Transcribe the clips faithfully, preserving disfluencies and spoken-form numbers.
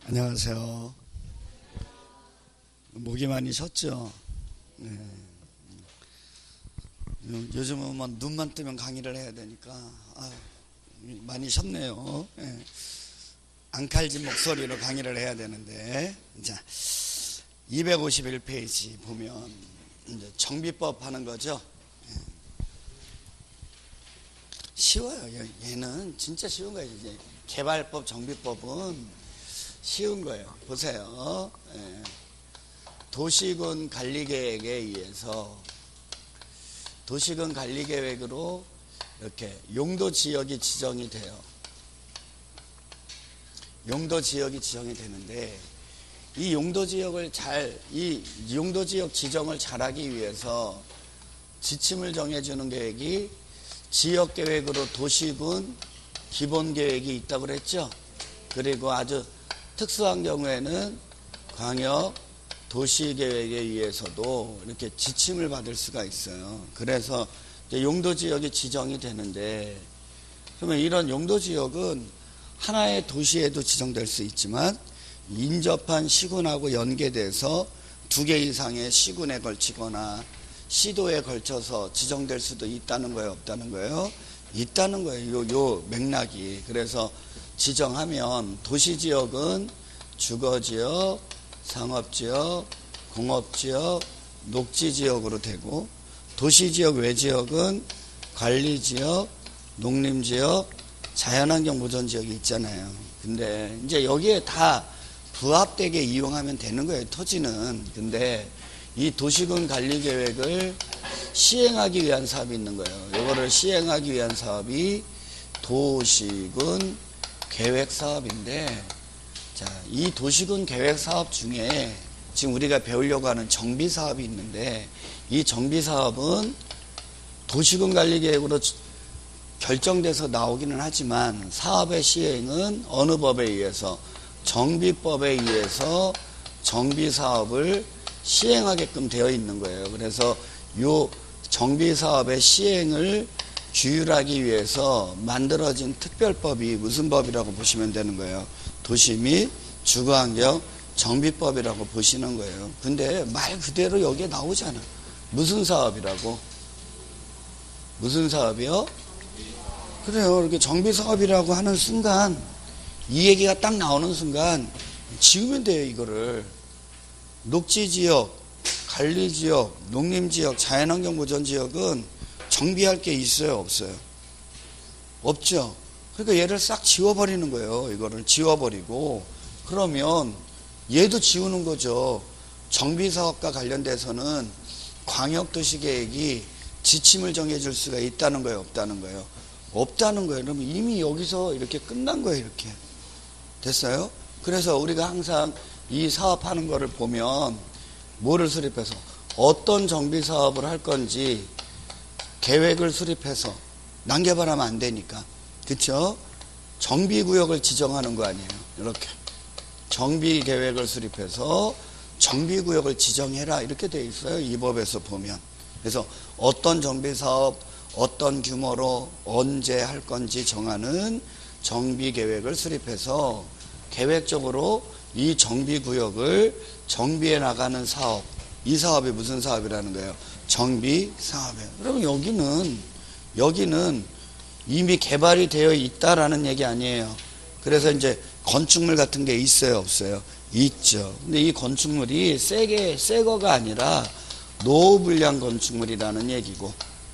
안녕하세요. 목이 많이 쉬었죠? 네. 요즘은 뭐 눈만 뜨면 강의를 해야 되니까 아유, 많이 쉬었네요. 네. 앙칼진 목소리로 강의를 해야 되는데, 자, 이백오십일 페이지 보면 이제 정비법 하는 거죠. 네. 쉬워요. 얘는 진짜 쉬운 거예요. 이제 개발법, 정비법은 쉬운 거예요. 보세요. 예. 도시군 관리계획에 의해서 도시군 관리계획으로 이렇게 용도 지역이 지정이 돼요. 용도 지역이 지정이 되는데 이 용도 지역을 잘, 이 용도 지역 지정을 잘하기 위해서 지침을 정해주는 계획이 지역계획으로 도시군 기본계획이 있다고 그랬죠. 그리고 아주 특수한 경우에는 광역 도시계획에 의해서도 이렇게 지침을 받을 수가 있어요. 그래서 이제 용도지역이 지정이 되는데, 그러면 이런 용도지역은 하나의 도시에도 지정될 수 있지만 인접한 시군하고 연계돼서 두 개 이상의 시군에 걸치거나 시도에 걸쳐서 지정될 수도 있다는 거예요, 없다는 거예요? 있다는 거예요. 요, 요 맥락이. 그래서 지정하면 도시지역은 주거지역, 상업지역, 공업지역, 녹지지역으로 되고, 도시지역 외지역은 관리지역, 농림지역, 자연환경 보존지역이 있잖아요. 근데 이제 여기에 다 부합되게 이용하면 되는 거예요, 토지는. 근데 이 도시군 관리계획을 시행하기 위한 사업이 있는 거예요. 이거를 시행하기 위한 사업이 도시군 계획사업인데, 자, 이 도시군 계획사업 중에 지금 우리가 배우려고 하는 정비사업이 있는데, 이 정비사업은 도시군 관리계획으로 결정돼서 나오기는 하지만 사업의 시행은 어느 법에 의해서? 정비법에 의해서 정비사업을 시행하게끔 되어 있는 거예요. 그래서 이 정비사업의 시행을 규율하기 위해서 만들어진 특별법이 무슨 법이라고 보시면 되는 거예요. 도시 및 주거환경 정비법이라고 보시는 거예요. 근데 말 그대로 여기에 나오잖아. 무슨 사업이라고? 무슨 사업이요? 그래요. 이렇게 정비사업이라고 하는 순간, 이 얘기가 딱 나오는 순간 지우면 돼요, 이거를. 녹지지역, 관리지역, 농림지역, 자연환경 보존지역은 정비할 게 있어요, 없어요? 없죠. 그러니까 얘를 싹 지워버리는 거예요. 이거를 지워버리고, 그러면 얘도 지우는 거죠. 정비사업과 관련돼서는 광역도시계획이 지침을 정해줄 수가 있다는 거예요, 없다는 거예요? 없다는 거예요. 그러면 이미 여기서 이렇게 끝난 거예요, 이렇게. 됐어요? 그래서 우리가 항상 이 사업하는 거를 보면 뭐를 수립해서 어떤 정비사업을 할 건지 계획을 수립해서 난개발하면 안 되니까, 그쵸? 정비구역을 지정하는 거 아니에요. 이렇게 정비계획을 수립해서 정비구역을 지정해라, 이렇게 돼 있어요, 이 법에서 보면. 그래서 어떤 정비사업 어떤 규모로 언제 할 건지 정하는 정비계획을 수립해서 계획적으로 이 정비구역을 정비해 나가는 사업, 이 사업이 무슨 사업이라는 거예요? 정비사업이에요. 그러면 여기는 여기는 이미 개발이 되어 있다라는 얘기 아니에요. 그래서 이제 건축물 같은 게 있어요, 없어요? 있죠. 근데 이 건축물이 새게 새거가 아니라 노후불량 건축물이라는 얘기고,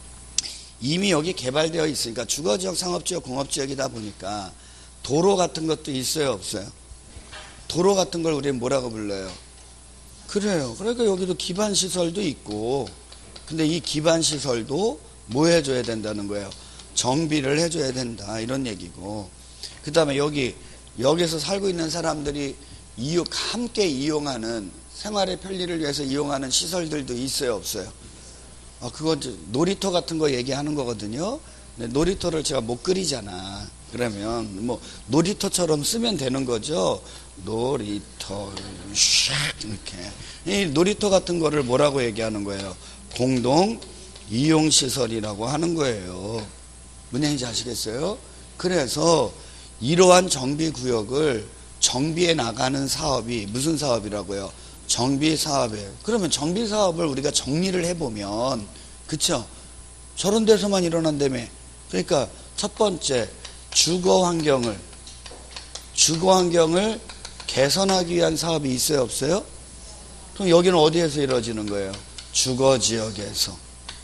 이미 여기 개발되어 있으니까 주거지역, 상업지역, 공업지역이다 보니까 도로 같은 것도 있어요, 없어요? 도로 같은 걸 우리는 뭐라고 불러요? 그래요. 그러니까 여기도 기반시설도 있고, 근데 이 기반시설도 뭐 해줘야 된다는 거예요? 정비를 해줘야 된다, 이런 얘기고. 그 다음에 여기, 여기서 살고 있는 사람들이 이용, 함께 이용하는, 생활의 편리를 위해서 이용하는 시설들도 있어요, 없어요? 아, 그거 놀이터 같은 거 얘기하는 거거든요. 근데 놀이터를 제가 못 그리잖아. 그러면 뭐 놀이터처럼 쓰면 되는 거죠. 놀이터, 이렇게. 이 놀이터 같은 거를 뭐라고 얘기하는 거예요? 공동 이용시설이라고 하는 거예요. 뭔 얘기인지 아시겠어요? 그래서 이러한 정비구역을 정비해 나가는 사업이 무슨 사업이라고요? 정비 사업이에요. 그러면 정비 사업을 우리가 정리를 해보면, 그쵸? 저런 데서만 일어난다며. 그러니까 첫 번째, 주거 환경을, 주거 환경을 개선하기 위한 사업이 있어요, 없어요? 그럼 여기는 어디에서 이루어지는 거예요? 주거 지역에서.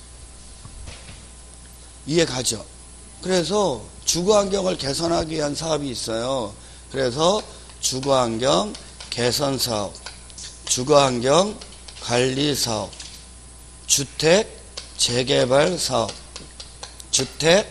이해 가죠? 그래서 주거 환경을 개선하기 위한 사업이 있어요. 그래서 주거 환경 개선 사업, 주거 환경 관리 사업, 주택 재개발 사업, 주택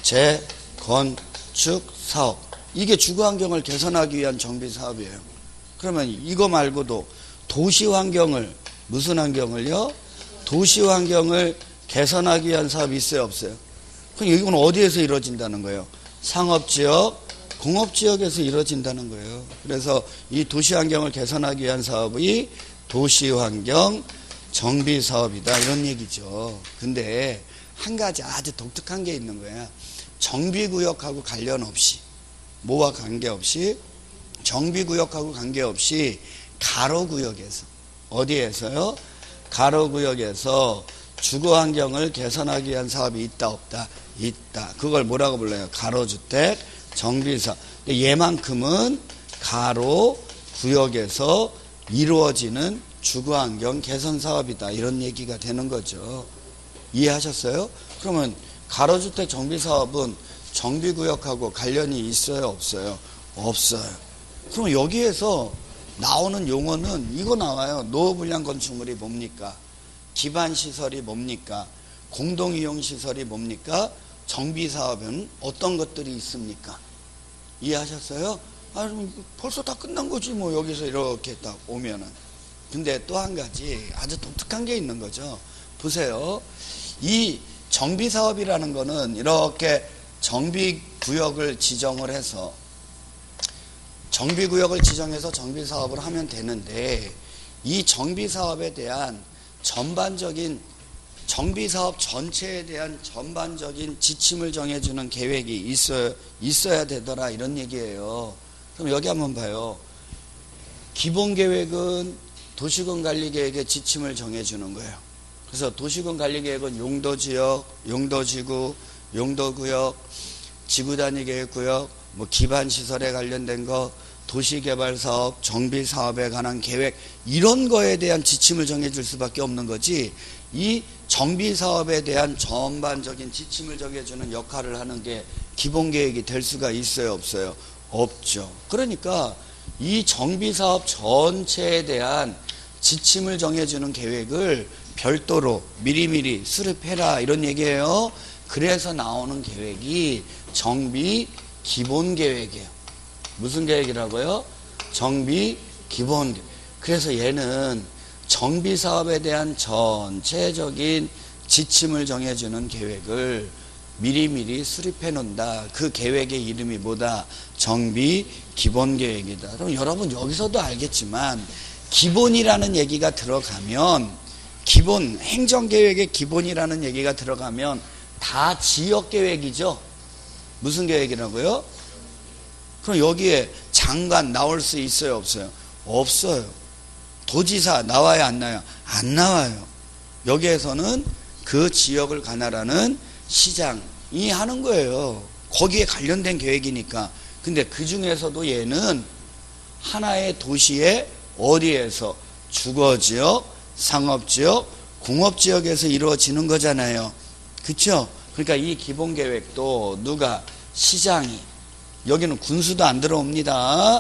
재건축 사업. 이게 주거 환경을 개선하기 위한 정비 사업이에요. 그러면 이거 말고도 도시 환경을, 무슨 환경을요? 도시 환경을 개선하기 위한 사업이 있어요, 없어요? 그럼 이건 어디에서 이루어진다는 거예요? 상업지역, 공업지역에서 이루어진다는 거예요. 그래서 이 도시 환경을 개선하기 위한 사업이 도시 환경 정비 사업이다, 이런 얘기죠. 근데 한 가지 아주 독특한 게 있는 거야. 정비구역하고 관련 없이, 뭐와 관계없이, 정비구역하고 관계없이 가로구역에서, 어디에서요? 가로구역에서 주거환경을 개선하기 위한 사업이 있다, 없다? 있다. 그걸 뭐라고 불러요? 가로주택 정비사업. 얘만큼은 가로구역에서 이루어지는 주거환경 개선 사업이다, 이런 얘기가 되는 거죠. 이해하셨어요? 그러면 가로주택 정비사업은 정비구역하고 관련이 있어요, 없어요? 없어요. 그럼 여기에서 나오는 용어는 이거 나와요. 노후불량 건축물이 뭡니까? 기반시설이 뭡니까? 공동이용시설이 뭡니까? 정비사업은 어떤 것들이 있습니까? 이해하셨어요? 아, 벌써 다 끝난 거지 뭐, 여기서 이렇게 딱 오면은. 근데 또 한 가지 아주 독특한 게 있는 거죠. 보세요. 이 정비사업이라는 거는 이렇게 정비구역을 지정을 해서, 정비구역을 지정해서 정비사업을 하면 되는데, 이 정비사업에 대한 전반적인, 정비사업 전체에 대한 전반적인 지침을 정해주는 계획이 있어야, 있어야 되더라, 이런 얘기예요. 그럼 여기 한번 봐요. 기본계획은 도시군관리계획의 지침을 정해주는 거예요. 그래서 도시군관리계획은 용도지역, 용도지구, 용도구역, 지구단위계획구역, 뭐 기반시설에 관련된 거, 도시개발사업, 정비사업에 관한 계획, 이런 거에 대한 지침을 정해줄 수밖에 없는 거지, 이 정비사업에 대한 전반적인 지침을 정해주는 역할을 하는 게 기본계획이 될 수가 있어요, 없어요? 없죠. 그러니까 이 정비사업 전체에 대한 지침을 정해주는 계획을 별도로 미리미리 수립해라, 이런 얘기예요. 그래서 나오는 계획이 정비 기본계획이에요. 무슨 계획이라고요? 정비 기본계획. 그래서 얘는 정비사업에 대한 전체적인 지침을 정해주는 계획을 미리미리 수립해 놓는다. 그 계획의 이름이 뭐다? 정비 기본계획이다. 그럼 여러분 여기서도 알겠지만, 기본이라는 얘기가 들어가면, 기본, 행정계획의 기본이라는 얘기가 들어가면 다 지역계획이죠. 무슨 계획이라고요? 그럼 여기에 장관 나올 수 있어요, 없어요? 없어요. 도지사 나와요, 안 나와요? 안 나와요. 여기에서는 그 지역을 관할하는 시장이 하는 거예요. 거기에 관련된 계획이니까. 근데 그 중에서도 얘는 하나의 도시의 어디에서? 주거지역, 상업지역, 공업지역에서 이루어지는 거잖아요. 그쵸? 그러니까 이 기본계획도 누가? 시장이. 여기는 군수도 안 들어옵니다.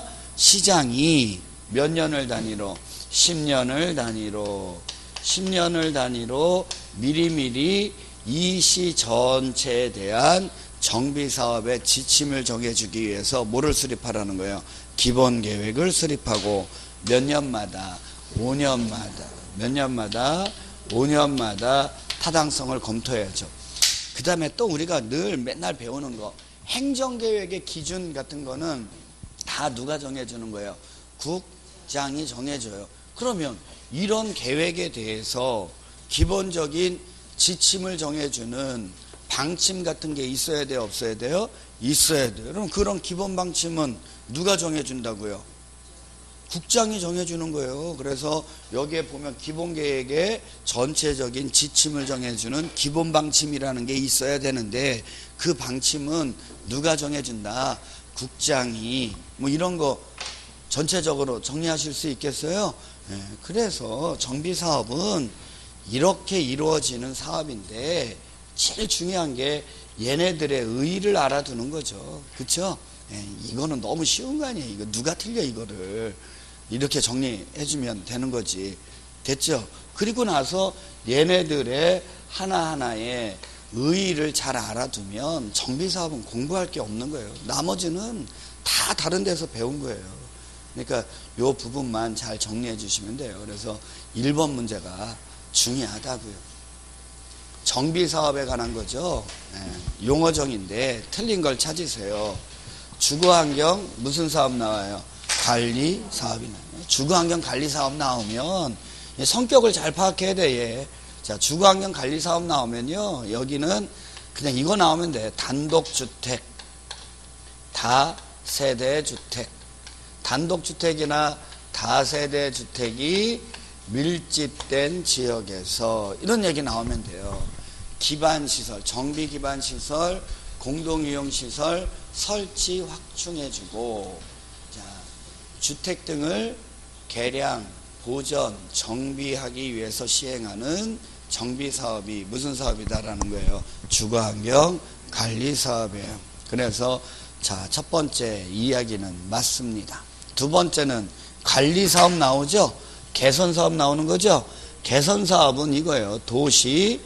시장이 몇 년을 단위로? 십 년을 단위로, 십 년을 단위로 미리미리 이 시 전체에 대한 정비사업의 지침을 정해주기 위해서 뭐를 수립하라는 거예요? 기본계획을 수립하고, 몇 년마다? 오 년마다. 몇 년마다? 오 년마다 타당성을 검토해야죠. 그 다음에 또 우리가 늘 맨날 배우는 거, 행정계획의 기준 같은 거는 다 누가 정해주는 거예요? 국장이 정해줘요. 그러면 이런 계획에 대해서 기본적인 지침을 정해주는 방침 같은 게 있어야 돼요, 없어야 돼요? 있어야 돼요. 그럼 그런 기본 방침은 누가 정해준다고요? 국장이 정해주는 거예요. 그래서 여기에 보면 기본계획의 전체적인 지침을 정해주는 기본 방침이라는 게 있어야 되는데 그 방침은 누가 정해준다? 국장이. 뭐 이런 거 전체적으로 정리하실 수 있겠어요? 네, 그래서 정비사업은 이렇게 이루어지는 사업인데 제일 중요한 게 얘네들의 의의를 알아두는 거죠. 그렇죠? 네, 이거는 너무 쉬운 거 아니에요. 이거 누가 틀려 이거를. 이렇게 정리해주면 되는 거지. 됐죠? 그리고 나서 얘네들의 하나하나의 의의를 잘 알아두면 정비사업은 공부할 게 없는 거예요. 나머지는 다 다른 데서 배운 거예요. 그러니까 요 부분만 잘 정리해 주시면 돼요. 그래서 일 번 문제가 중요하다고요. 정비사업에 관한 거죠. 네, 용어정인데 틀린 걸 찾으세요. 주거환경 무슨 사업 나와요? 관리 사업이 나와요. 주거환경 관리 사업 나오면 성격을 잘 파악해야 돼. 얘. 자, 주거환경 관리 사업 나오면요, 여기는 그냥 이거 나오면 돼. 단독주택, 다세대주택. 단독주택이나 다세대주택이 밀집된 지역에서 이런 얘기 나오면 돼요. 기반시설, 정비기반시설, 공동이용시설 설치 확충해주고, 자, 주택 등을 개량, 보전, 정비하기 위해서 시행하는 정비사업이 무슨 사업이다라는 거예요? 주거환경 관리사업이에요. 그래서 자, 첫 번째 이야기는 맞습니다. 두 번째는 관리사업 나오죠? 개선사업 나오는 거죠? 개선사업은 이거예요. 도시,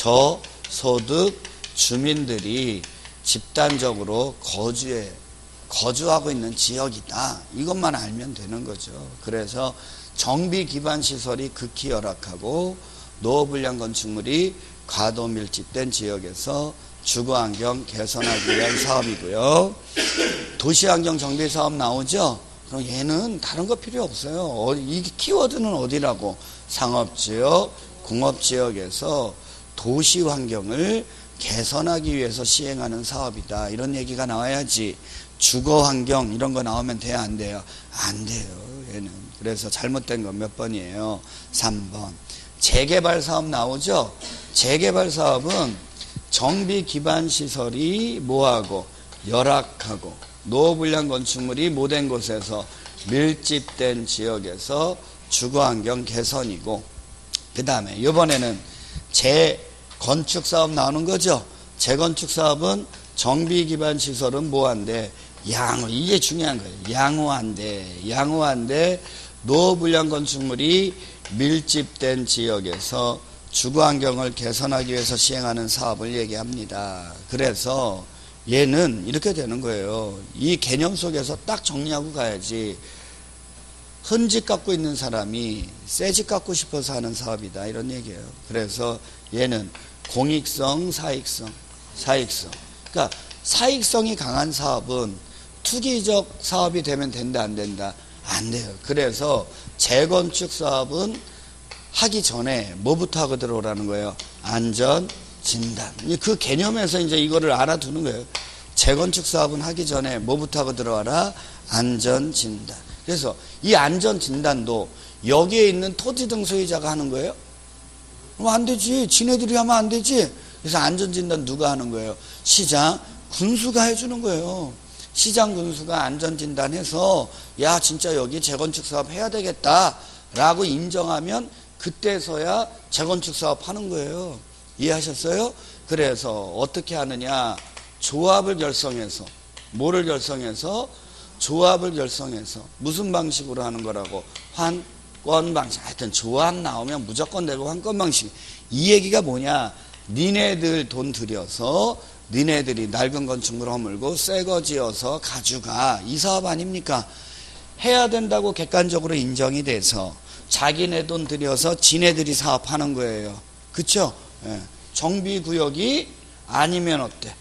저소득 주민들이 집단적으로 거주해, 거주하고 있는 지역이다. 이것만 알면 되는 거죠. 그래서 정비 기반 시설이 극히 열악하고 노후불량 건축물이 과도 밀집된 지역에서 주거환경 개선하기 위한 사업이고요. 도시환경 정비 사업 나오죠? 그럼 얘는 다른 거 필요 없어요. 어, 이 키워드는 어디라고? 상업지역, 공업지역에서 도시환경을 개선하기 위해서 시행하는 사업이다. 이런 얘기가 나와야지. 주거환경 이런 거 나오면 돼요? 안 돼요? 안 돼요. 얘는. 그래서 잘못된 건 몇 번이에요? 삼 번. 재개발 사업 나오죠? 재개발 사업은 정비 기반 시설이 뭐하고 열악하고 노후불량 건축물이 못된 곳에서 밀집된 지역에서 주거환경 개선이고, 그 다음에 이번에는 재건축 사업 나오는 거죠. 재건축 사업은 정비 기반 시설은 뭐한데 양호, 이게 중요한 거예요. 양호한데 양호한데 노후불량 건축물이 밀집된 지역에서 주거환경을 개선하기 위해서 시행하는 사업을 얘기합니다. 그래서 얘는 이렇게 되는 거예요. 이 개념 속에서 딱 정리하고 가야지. 흔집 갖고 있는 사람이 새 집 갖고 싶어서 하는 사업이다. 이런 얘기예요. 그래서 얘는 공익성, 사익성, 사익성. 그러니까 사익성이 강한 사업은 투기적 사업이 되면 된다, 안 된다? 안 돼요. 그래서 재건축 사업은 하기 전에 뭐부터 하고 들어오라는 거예요? 안전, 진단. 그 개념에서 이제 이거를 알아두는 거예요. 재건축 사업은 하기 전에 뭐부터 하고 들어와라? 안전, 진단. 그래서 이 안전, 진단도 여기에 있는 토지 등 소유자가 하는 거예요? 그럼 안 되지. 지네들이 하면 안 되지. 그래서 안전, 진단 누가 하는 거예요? 시장, 군수가 해주는 거예요. 시장 군수가 안전, 진단해서 야, 진짜 여기 재건축 사업 해야 되겠다 라고 인정하면 그때서야 재건축 사업 하는 거예요. 이해하셨어요? 그래서 어떻게 하느냐? 조합을 결성해서, 뭐를 결성해서? 조합을 결성해서 무슨 방식으로 하는 거라고? 환권 방식. 하여튼 조합 나오면 무조건 되고 환권 방식. 이 얘기가 뭐냐? 니네들 돈 들여서 니네들이 낡은 건축물 허물고 새 거 지어서 가져가. 이 사업 아닙니까? 해야 된다고 객관적으로 인정이 돼서 자기네 돈 들여서 지네들이 사업하는 거예요. 그쵸? 예. 정비구역이 아니면 어때?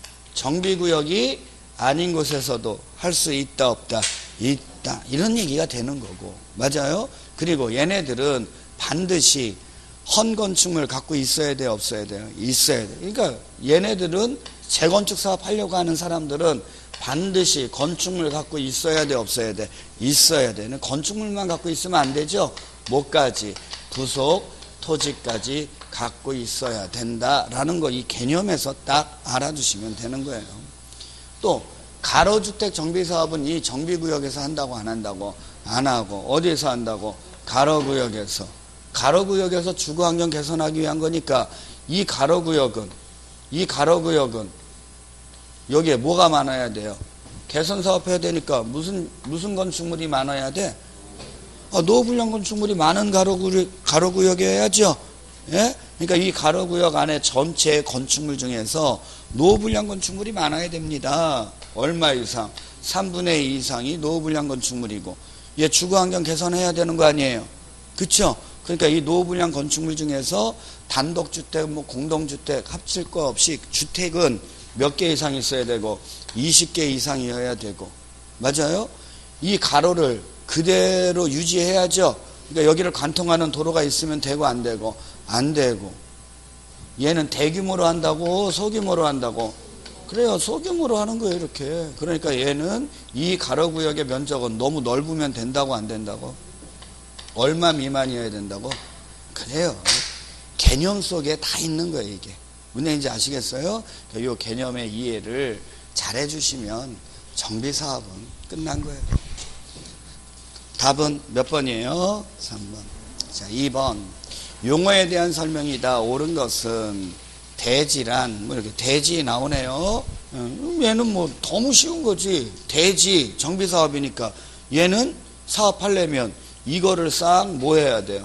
정비구역이 아닌 곳에서도 할 수 있다 없다? 있다. 이런 얘기가 되는 거고. 맞아요? 그리고 얘네들은 반드시 헌 건축물 갖고 있어야 돼요? 없어야 돼요? 있어야 돼요. 그러니까 얘네들은 재건축 사업 하려고 하는 사람들은 반드시 건축물 갖고 있어야 돼, 없어야 돼? 있어야 돼. 건축물만 갖고 있으면 안 되죠. 뭐까지? 부속, 토지까지 갖고 있어야 된다라는 거 이 개념에서 딱 알아두시면 되는 거예요. 또 가로주택 정비사업은 이 정비구역에서 한다고 안 한다고? 안 하고. 어디에서 한다고? 가로구역에서. 가로구역에서 주거환경 개선하기 위한 거니까 이 가로구역은 이 가로구역은 여기에 뭐가 많아야 돼요? 개선사업 해야 되니까 무슨 무슨 건축물이 많아야 돼? 아, 노후불량 건축물이 많은 가로구역, 가로구역에 해야죠. 예? 그러니까 이 가로구역 안에 전체 건축물 중에서 노후불량 건축물이 많아야 됩니다. 얼마 이상? 삼분의 이 이상이 노후불량 건축물이고 얘 주거환경 개선해야 되는 거 아니에요? 그쵸? 그러니까 이 노후불량 건축물 중에서 단독주택, 뭐 공동주택 합칠 거 없이 주택은 몇 개 이상 있어야 되고 이십 개 이상이어야 되고 맞아요? 이 가로를 그대로 유지해야죠. 그러니까 여기를 관통하는 도로가 있으면 되고 안 되고 안 되고 얘는 대규모로 한다고 소규모로 한다고 그래요. 소규모로 하는 거예요. 이렇게. 그러니까 얘는 이 가로구역의 면적은 너무 넓으면 된다고 안 된다고? 얼마 미만이어야 된다고? 그래요. 개념 속에 다 있는 거예요. 이게. 무슨 얘기인지 아시겠어요? 이 개념의 이해를 잘 해주시면 정비사업은 끝난 거예요. 답은 몇 번이에요? 삼 번. 자, 이 번. 용어에 대한 설명이다. 옳은 것은 대지란, 뭐 이렇게 대지 나오네요. 얘는 뭐 너무 쉬운 거지. 대지, 정비사업이니까. 얘는 사업하려면 이거를 싹 뭐 해야 돼요?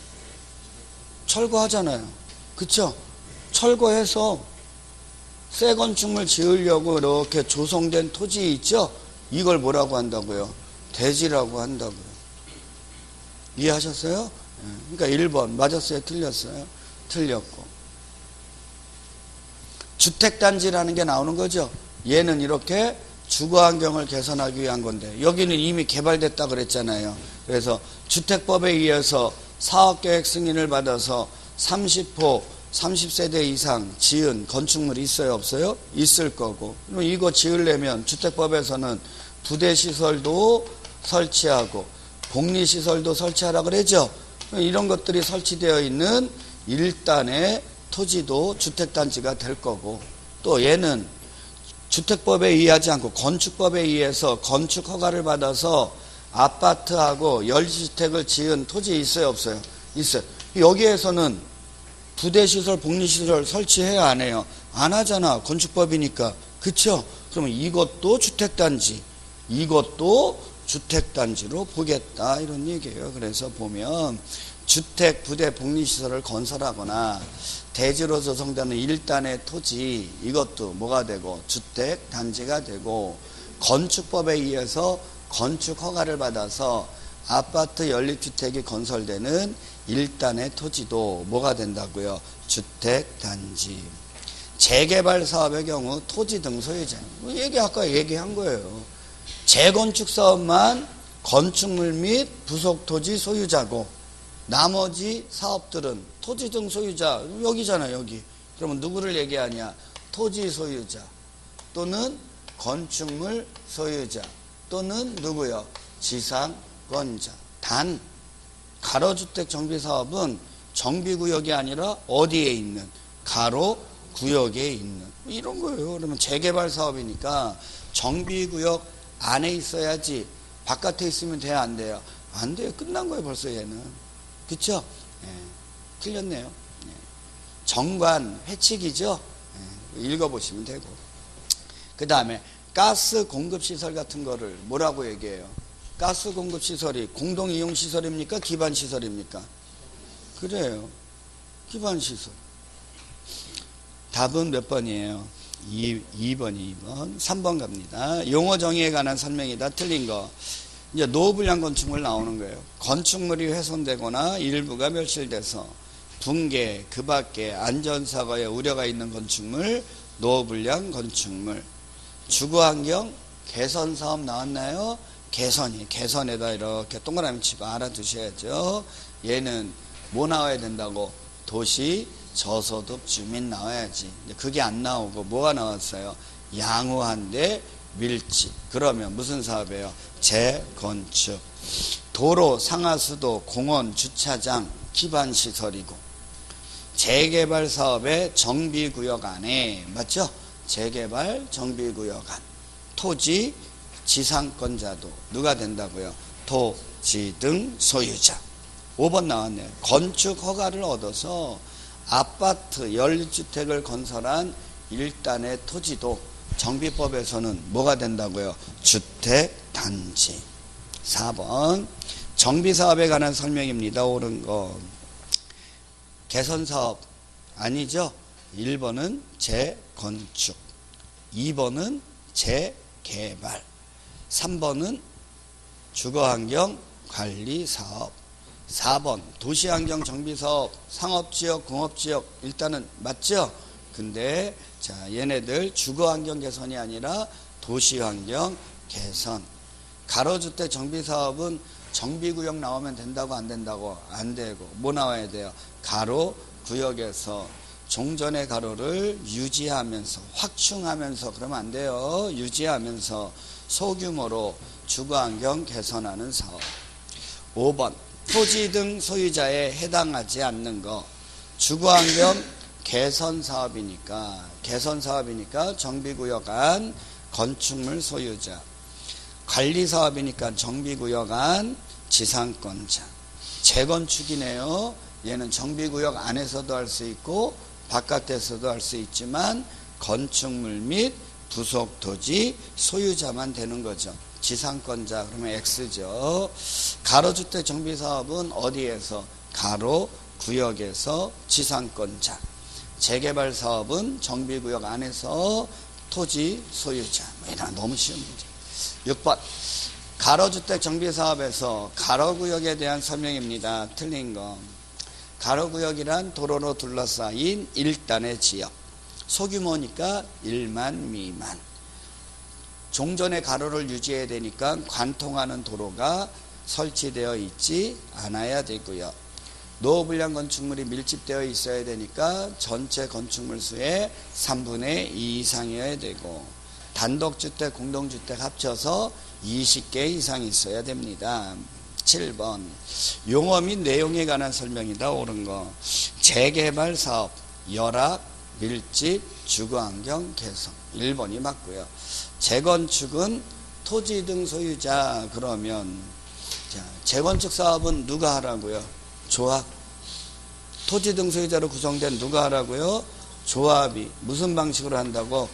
철거하잖아요. 그쵸? 철거해서 새 건축물 지으려고 이렇게 조성된 토지 있죠? 이걸 뭐라고 한다고요? 대지라고 한다고요. 이해하셨어요? 그러니까 일 번 맞았어요? 틀렸어요? 틀렸고. 주택단지라는 게 나오는 거죠. 얘는 이렇게 주거환경을 개선하기 위한 건데 여기는 이미 개발됐다 그랬잖아요. 그래서 주택법에 의해서 사업계획 승인을 받아서 삼십 호 삼십 세대 이상 지은 건축물이 있어요? 없어요? 있을 거고. 그럼 이거 지으려면 주택법에서는 부대시설도 설치하고 복리시설도 설치하라 그러죠. 이런 것들이 설치되어 있는 일단의 토지도 주택단지가 될 거고 또 얘는 주택법에 의하지 않고 건축법에 의해서 건축 허가를 받아서 아파트하고 연립주택을 지은 토지 있어요? 없어요? 있어요. 여기에서는 부대시설, 복리시설 설치해야 안 해요? 안 하잖아. 건축법이니까. 그쵸? 그러면 이것도 주택단지, 이것도 주택단지로 보겠다. 이런 얘기예요. 그래서 보면 주택, 부대, 복리시설을 건설하거나 대지로 조성되는 일단의 토지 이것도 뭐가 되고 주택단지가 되고 건축법에 의해서 건축 허가를 받아서 아파트 연립주택이 건설되는 일단의 토지도 뭐가 된다고요? 주택단지. 재개발 사업의 경우 토지 등 소유자. 얘기 아까 얘기한 거예요. 재건축 사업만 건축물 및 부속 토지 소유자고 나머지 사업들은 토지 등 소유자 여기잖아 여기. 그러면 누구를 얘기하냐? 토지 소유자 또는 건축물 소유자 또는 누구요? 지상권자. 단 가로주택 정비사업은 정비구역이 아니라 어디에 있는? 가로구역에 있는 이런 거예요. 그러면 재개발 사업이니까 정비구역 안에 있어야지 바깥에 있으면 돼야 안 돼요? 안 돼요. 끝난 거예요 벌써 얘는. 그쵸? 예, 틀렸네요. 예. 정관 회칙이죠. 예, 읽어보시면 되고. 그 다음에 가스 공급시설 같은 거를 뭐라고 얘기해요? 가스 공급시설이 공동이용시설입니까? 기반시설입니까? 그래요. 기반시설. 답은 몇 번이에요? 이 번이 이 번. 삼 번 갑니다. 용어 정의에 관한 설명이다. 틀린 거. 이제 노후불량 건축물 나오는 거예요. 건축물이 훼손되거나 일부가 멸실돼서 붕괴, 그 밖에 안전사고의 우려가 있는 건축물, 노후불량 건축물. 주거환경 개선사업 나왔나요? 개선이, 개선에다 이렇게 동그라미 치고 알아두셔야죠. 얘는 뭐 나와야 된다고? 도시 저소득 주민 나와야지. 그게 안 나오고 뭐가 나왔어요? 양호한데 밀집. 그러면 무슨 사업이에요? 재건축. 도로, 상하수도, 공원, 주차장, 기반시설이고, 재개발 사업의 정비구역 안에, 맞죠? 재개발 정비구역 안. 토지, 지상권자도 누가 된다고요? 토지 등 소유자. 오 번 나왔네요. 건축 허가를 얻어서 아파트, 연립주택을 건설한 일단의 토지도 정비법에서는 뭐가 된다고요? 주택단지. 사 번 정비사업에 관한 설명입니다. 옳은 거. 개선사업 아니죠? 일 번은 재건축, 이 번은 재개발, 삼 번은 주거환경관리사업, 사 번 도시환경 정비사업, 상업지역, 공업지역. 일단은 맞죠? 근데 자 얘네들 주거환경 개선이 아니라 도시환경 개선. 가로주택 정비사업은 정비구역 나오면 된다고 안 된다고? 안 되고 뭐 나와야 돼요? 가로구역에서 종전의 가로를 유지하면서 확충하면서, 그러면 안 돼요. 유지하면서 소규모로 주거환경 개선하는 사업. 오 번 토지 등 소유자에 해당하지 않는 거. 주거환경 개선 사업이니까 개선 사업이니까 정비구역 안 건축물 소유자. 관리 사업이니까 정비구역 안 지상권자. 재건축이네요. 얘는 정비구역 안에서도 할 수 있고 바깥에서도 할 수 있지만 건축물 및 부속 토지 소유자만 되는 거죠. 지상권자 그러면 X죠. 가로주택 정비사업은 어디에서? 가로구역에서 지상권자. 재개발 사업은 정비구역 안에서 토지 소유자. 뭐 이런 너무 쉬운 문제. 육 번 가로주택 정비사업에서 가로구역에 대한 설명입니다. 틀린 거. 가로구역이란 도로로 둘러싸인 일단의 지역. 소규모니까 일만 미만. 종전의 가로를 유지해야 되니까 관통하는 도로가 설치되어 있지 않아야 되고요. 노후불량 건축물이 밀집되어 있어야 되니까 전체 건축물 수의 삼분의 이 이상이어야 되고, 단독주택, 공동주택 합쳐서 이십 개 이상 있어야 됩니다. 칠 번 용어 및 내용에 관한 설명이다. 옳은 거. 재개발 사업, 열악, 밀집, 주거환경 개선. 일 번이 맞고요. 재건축은 토지 등 소유자. 그러면 자, 재건축 사업은 누가 하라고요? 조합. 토지 등 소유자로 구성된 누가 하라고요? 조합이. 무슨 방식으로 한다고?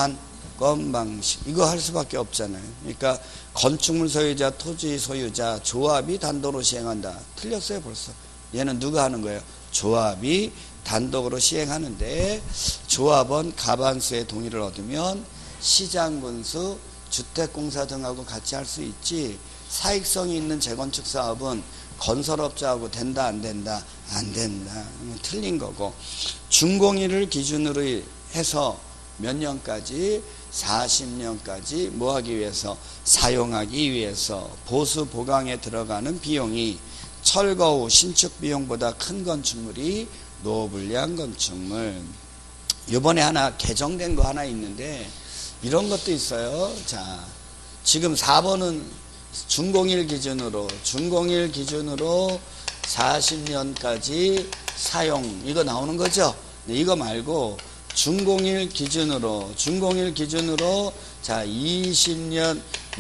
환권 방식. 이거 할 수밖에 없잖아요. 그러니까 건축물 소유자, 토지 소유자, 조합이 단독으로 시행한다. 틀렸어요 벌써. 얘는 누가 하는 거예요? 조합이 단독으로 시행하는데, 조합원 가반수의 동의를 얻으면 시장군수, 주택공사 등하고 같이 할 수 있지. 사익성이 있는 재건축 사업은 건설업자하고 된다 안 된다? 안 된다. 틀린 거고. 준공일을 기준으로 해서 몇 년까지? 사십 년까지 뭐 하기 위해서? 사용하기 위해서. 보수 보강에 들어가는 비용이 철거 후 신축 비용보다 큰 건축물이 노후불량 건축물. 이번에 하나 개정된 거 하나 있는데 이런 것도 있어요. 자, 지금 사 번은 준공일 기준으로 준공일 기준으로 사십 년까지 사용, 이거 나오는 거죠. 네, 이거 말고 준공일 기준으로 준공일 기준으로 자 이십 년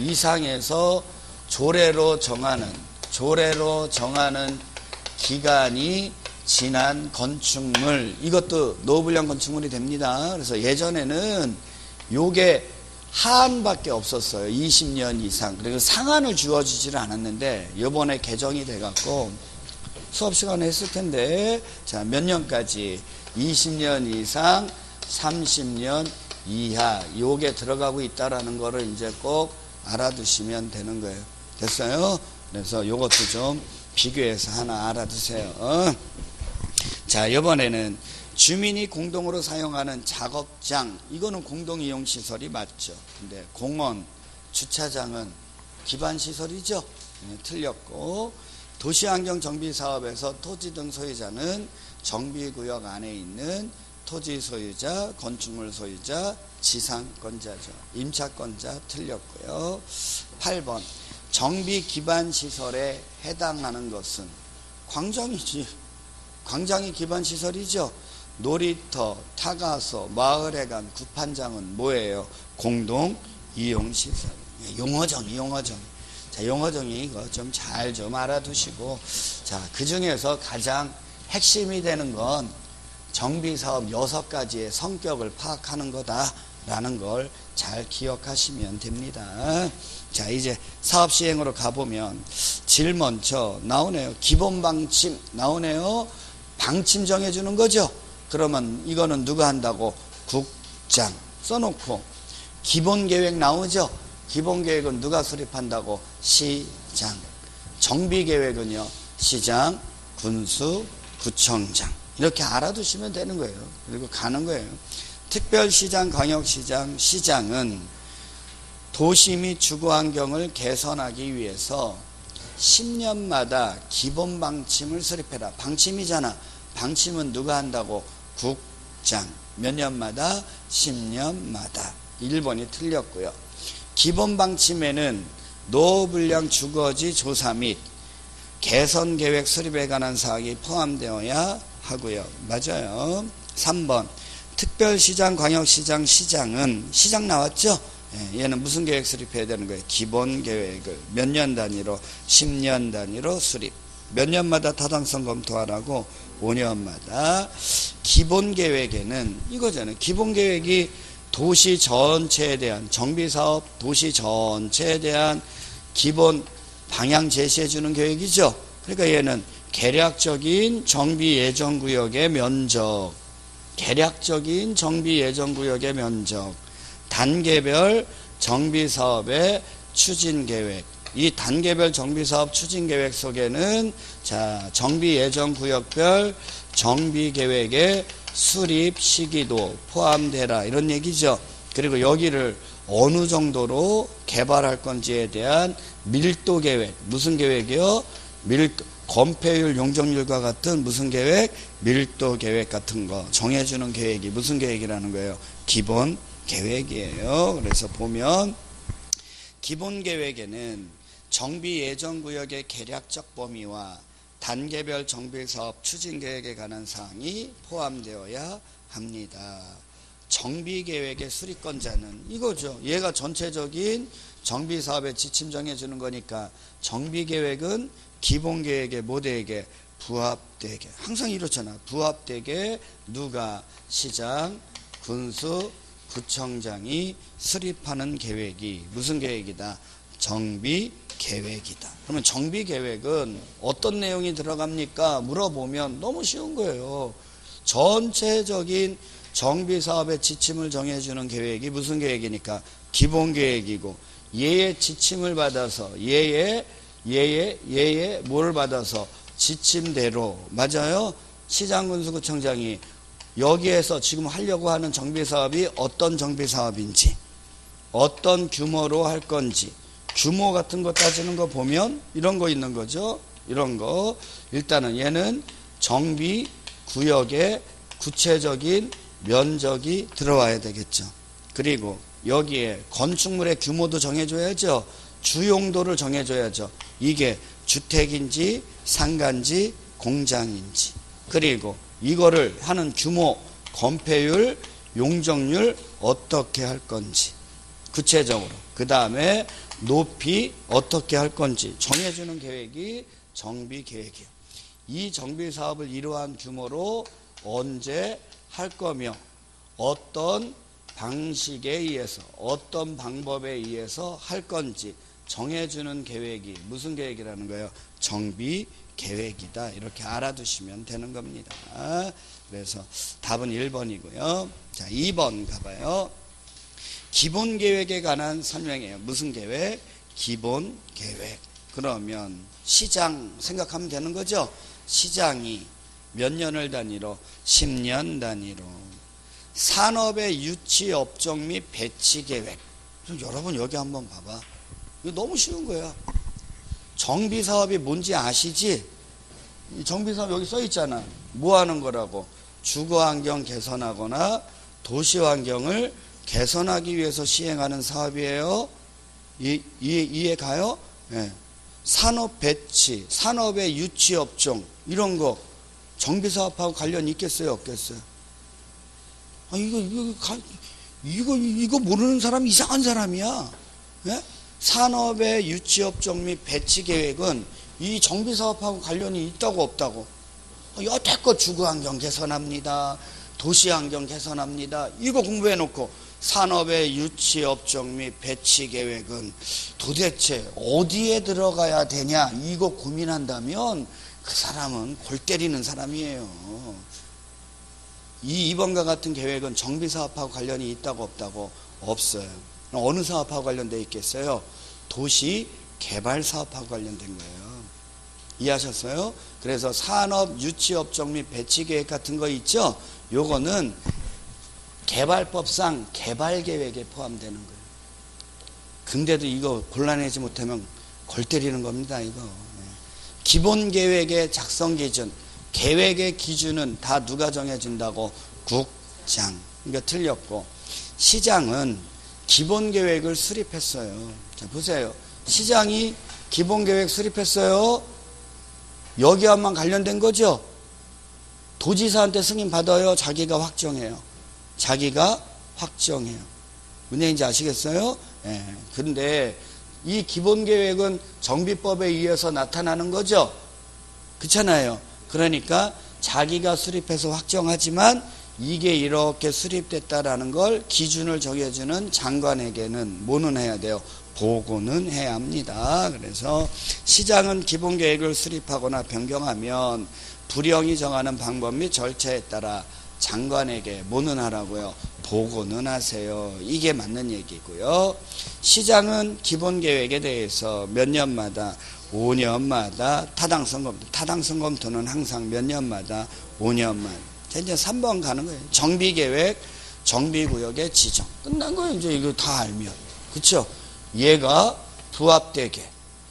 이상에서 조례로 정하는 조례로 정하는 기간이 지난 건축물, 이것도 노후불량 건축물이 됩니다. 그래서 예전에는 요게 하한밖에 없었어요. 이십 년 이상. 그리고 상한을 주어지지를 않았는데 요번에 개정이 돼갖고 수업 시간에 했을 텐데, 자, 몇 년까지? 이십 년 이상, 삼십 년 이하. 요게 들어가고 있다라는 거를 이제 꼭 알아두시면 되는 거예요. 됐어요? 그래서 요것도 좀 비교해서 하나 알아두세요. 어? 자, 이번에는 주민이 공동으로 사용하는 작업장, 이거는 공동이용시설이 맞죠. 근데 공원, 주차장은 기반시설이죠. 네, 틀렸고, 도시환경정비사업에서 토지 등 소유자는 정비구역 안에 있는 토지 소유자, 건축물 소유자, 지상권자죠. 임차권자 틀렸고요. 팔 번 정비 기반 시설에 해당하는 것은 광장이지. 광장이 기반 시설이죠. 놀이터, 타가소, 마을회관, 구판장은 뭐예요? 공동 이용 시설. 용어정, 용어정. 자, 용어정이 이거 좀 잘 좀 알아두시고, 자, 그 중에서 가장 핵심이 되는 건 정비사업 여섯 가지의 성격을 파악하는 거다라는 걸 잘 기억하시면 됩니다. 자, 이제 사업 시행으로 가보면 제일 먼저 나오네요. 기본 방침 나오네요. 방침 정해주는 거죠. 그러면 이거는 누가 한다고? 국장 써놓고, 기본 계획 나오죠. 기본 계획은 누가 수립한다고? 시장. 정비 계획은요, 시장, 군수, 구청장. 이렇게 알아두시면 되는 거예요. 그리고 가는 거예요. 특별시장, 광역시장, 시장은 도시 및 주거환경을 개선하기 위해서 십 년마다 기본 방침을 수립해라. 방침이잖아. 방침은 누가 한다고? 국장. 몇 년마다? 십 년마다. 일 번이 틀렸고요. 기본 방침에는 노후 불량 주거지 조사 및 개선 계획 수립에 관한 사항이 포함되어야 하고요. 맞아요. 삼 번 특별시장, 광역시장, 시장은 시장 나왔죠? 예, 얘는 무슨 계획 수립해야 되는 거예요? 기본 계획을 몇 년 단위로? 십 년 단위로 수립. 몇 년마다 타당성 검토하라고? 오 년마다. 기본 계획에는 이거잖아요. 기본 계획이 도시 전체에 대한 정비사업, 도시 전체에 대한 기본 방향 제시해 주는 계획이죠. 그러니까 얘는 개략적인 정비 예정구역의 면적, 개략적인 정비 예정구역의 면적, 단계별 정비사업의 추진계획. 이 단계별 정비사업 추진계획 속에는 자, 정비 예정구역별 정비계획의 수립 시기도 포함되라 이런 얘기죠. 그리고 여기를 어느 정도로 개발할 건지에 대한 밀도 계획. 무슨 계획이요? 밀도, 건폐율, 용적률과 같은 무슨 계획? 밀도 계획 같은 거 정해주는 계획이 무슨 계획이라는 거예요? 기본 계획이에요. 그래서 보면 기본 계획에는 정비 예정구역의 개략적 범위와 단계별 정비사업 추진계획에 관한 사항이 포함되어야 합니다. 정비계획의 수립권자는 이거죠. 얘가 전체적인 정비사업의 지침 정해주는 거니까 정비계획은 기본계획의 모델에게 부합되게, 항상 이렇잖아. 부합되게 누가? 시장, 군수, 구청장이 수립하는 계획이 무슨 계획이다? 정비계획이다. 그러면 정비계획은 어떤 내용이 들어갑니까? 물어보면 너무 쉬운 거예요. 전체적인 정비사업의 지침을 정해주는 계획이 무슨 계획이니까? 기본계획이고, 얘의 지침을 받아서 얘의 얘의 얘의 뭘 받아서? 지침대로. 맞아요? 시장군수구청장이 여기에서 지금 하려고 하는 정비사업이 어떤 정비사업인지, 어떤 규모로 할 건지, 규모 같은 거 따지는 거 보면 이런 거 있는 거죠. 이런 거. 일단은 얘는 정비구역의 구체적인 면적이 들어와야 되겠죠. 그리고 여기에 건축물의 규모도 정해줘야죠. 주용도를 정해줘야죠. 이게 주택인지 상가인지 공장인지. 그리고 이거를 하는 규모, 건폐율, 용적률 어떻게 할 건지 구체적으로. 그 다음에 높이 어떻게 할 건지 정해주는 계획이 정비계획이에요. 이 정비사업을 이러한 규모로 언제 할 거며 어떤 방식에 의해서 어떤 방법에 의해서 할 건지 정해주는 계획이 무슨 계획이라는 거예요? 정비계획이다. 이렇게 알아두시면 되는 겁니다. 그래서 답은 일 번이고요. 자, 이 번 가봐요. 기본계획에 관한 설명이에요. 무슨 계획? 기본계획. 그러면 시장 생각하면 되는 거죠? 시장이 몇 년을 단위로? 십 년 단위로. 산업의 유치 업종 및 배치 계획. 여러분 여기 한번 봐봐. 이거 너무 쉬운 거야. 정비사업이 뭔지 아시지? 이 정비사업 여기 써 있잖아. 뭐 하는 거라고? 주거환경 개선하거나 도시환경을 개선하기 위해서 시행하는 사업이에요. 이, 이해, 이해 가요? 예. 산업 배치, 산업의 유치 업종 이런 거 정비사업하고 관련이 있겠어요, 없겠어요? 아, 이거, 이거, 이거, 이거 모르는 사람 이상한 사람이야. 예? 산업의 유치 업종 및 배치 계획은 이 정비사업하고 관련이 있다고 없다고? 여태껏 주거환경 개선합니다. 도시환경 개선합니다. 이거 공부해놓고 산업의 유치 업종 및 배치 계획은 도대체 어디에 들어가야 되냐 이거 고민한다면 그 사람은 골 때리는 사람이에요. 이 이 번과 같은 계획은 정비사업하고 관련이 있다고 없다고? 없어요. 어느 사업하고 관련되어 있겠어요? 도시개발사업하고 관련된 거예요. 이해하셨어요? 그래서 산업 유치업종 및 배치계획 같은 거 있죠? 요거는 개발법상 개발계획에 포함되는 거예요. 근데도 이거 곤란하지 못하면 골 때리는 겁니다, 이거. 기본계획의 작성기준, 계획의 기준은 다 누가 정해준다고? 국장. 그러니까 틀렸고, 시장은 기본계획을 수립했어요. 자, 보세요. 시장이 기본계획 수립했어요. 여기와만 관련된 거죠. 도지사한테 승인 받아요. 자기가 확정해요. 자기가 확정해요. 무슨 얘기인지 아시겠어요? 예. 그런데 이 기본계획은 정비법에 의해서 나타나는 거죠. 그렇잖아요. 그러니까 자기가 수립해서 확정하지만 이게 이렇게 수립됐다라는 걸 기준을 정해주는 장관에게는 뭐는 해야 돼요? 보고는 해야 합니다. 그래서 시장은 기본계획을 수립하거나 변경하면 부령이 정하는 방법 및 절차에 따라 장관에게 뭐는 하라고요? 보고는 하세요. 이게 맞는 얘기고요. 시장은 기본계획에 대해서 몇 년마다? 오 년마다 타당성 검토. 타당성 검토는 항상 몇 년마다? 오 년만. 이제 삼 번 가는 거예요. 정비계획, 정비구역의 지정. 끝난 거예요. 이제 이거 다 알면. 그쵸? 얘가 부합되게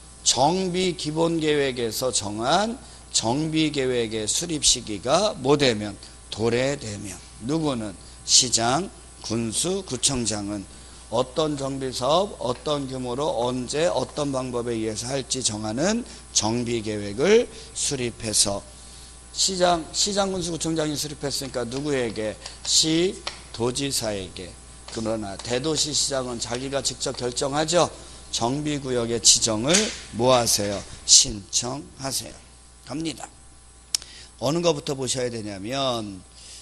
정비기본계획에서 정한 정비계획의 수립 시기가 뭐 되면? 도래되면. 누구는? 시장, 군수, 구청장은 어떤 정비사업, 어떤 규모로 언제 어떤 방법에 의해서 할지 정하는 정비계획을 수립해서 시장, 시장, 군수, 구청장이 수립했으니까 누구에게? 시, 도지사에게. 그러나 대도시 시장은 자기가 직접 결정하죠. 정비구역의 지정을 뭐 하세요? 신청하세요. 갑니다. 어느 것부터 보셔야 되냐면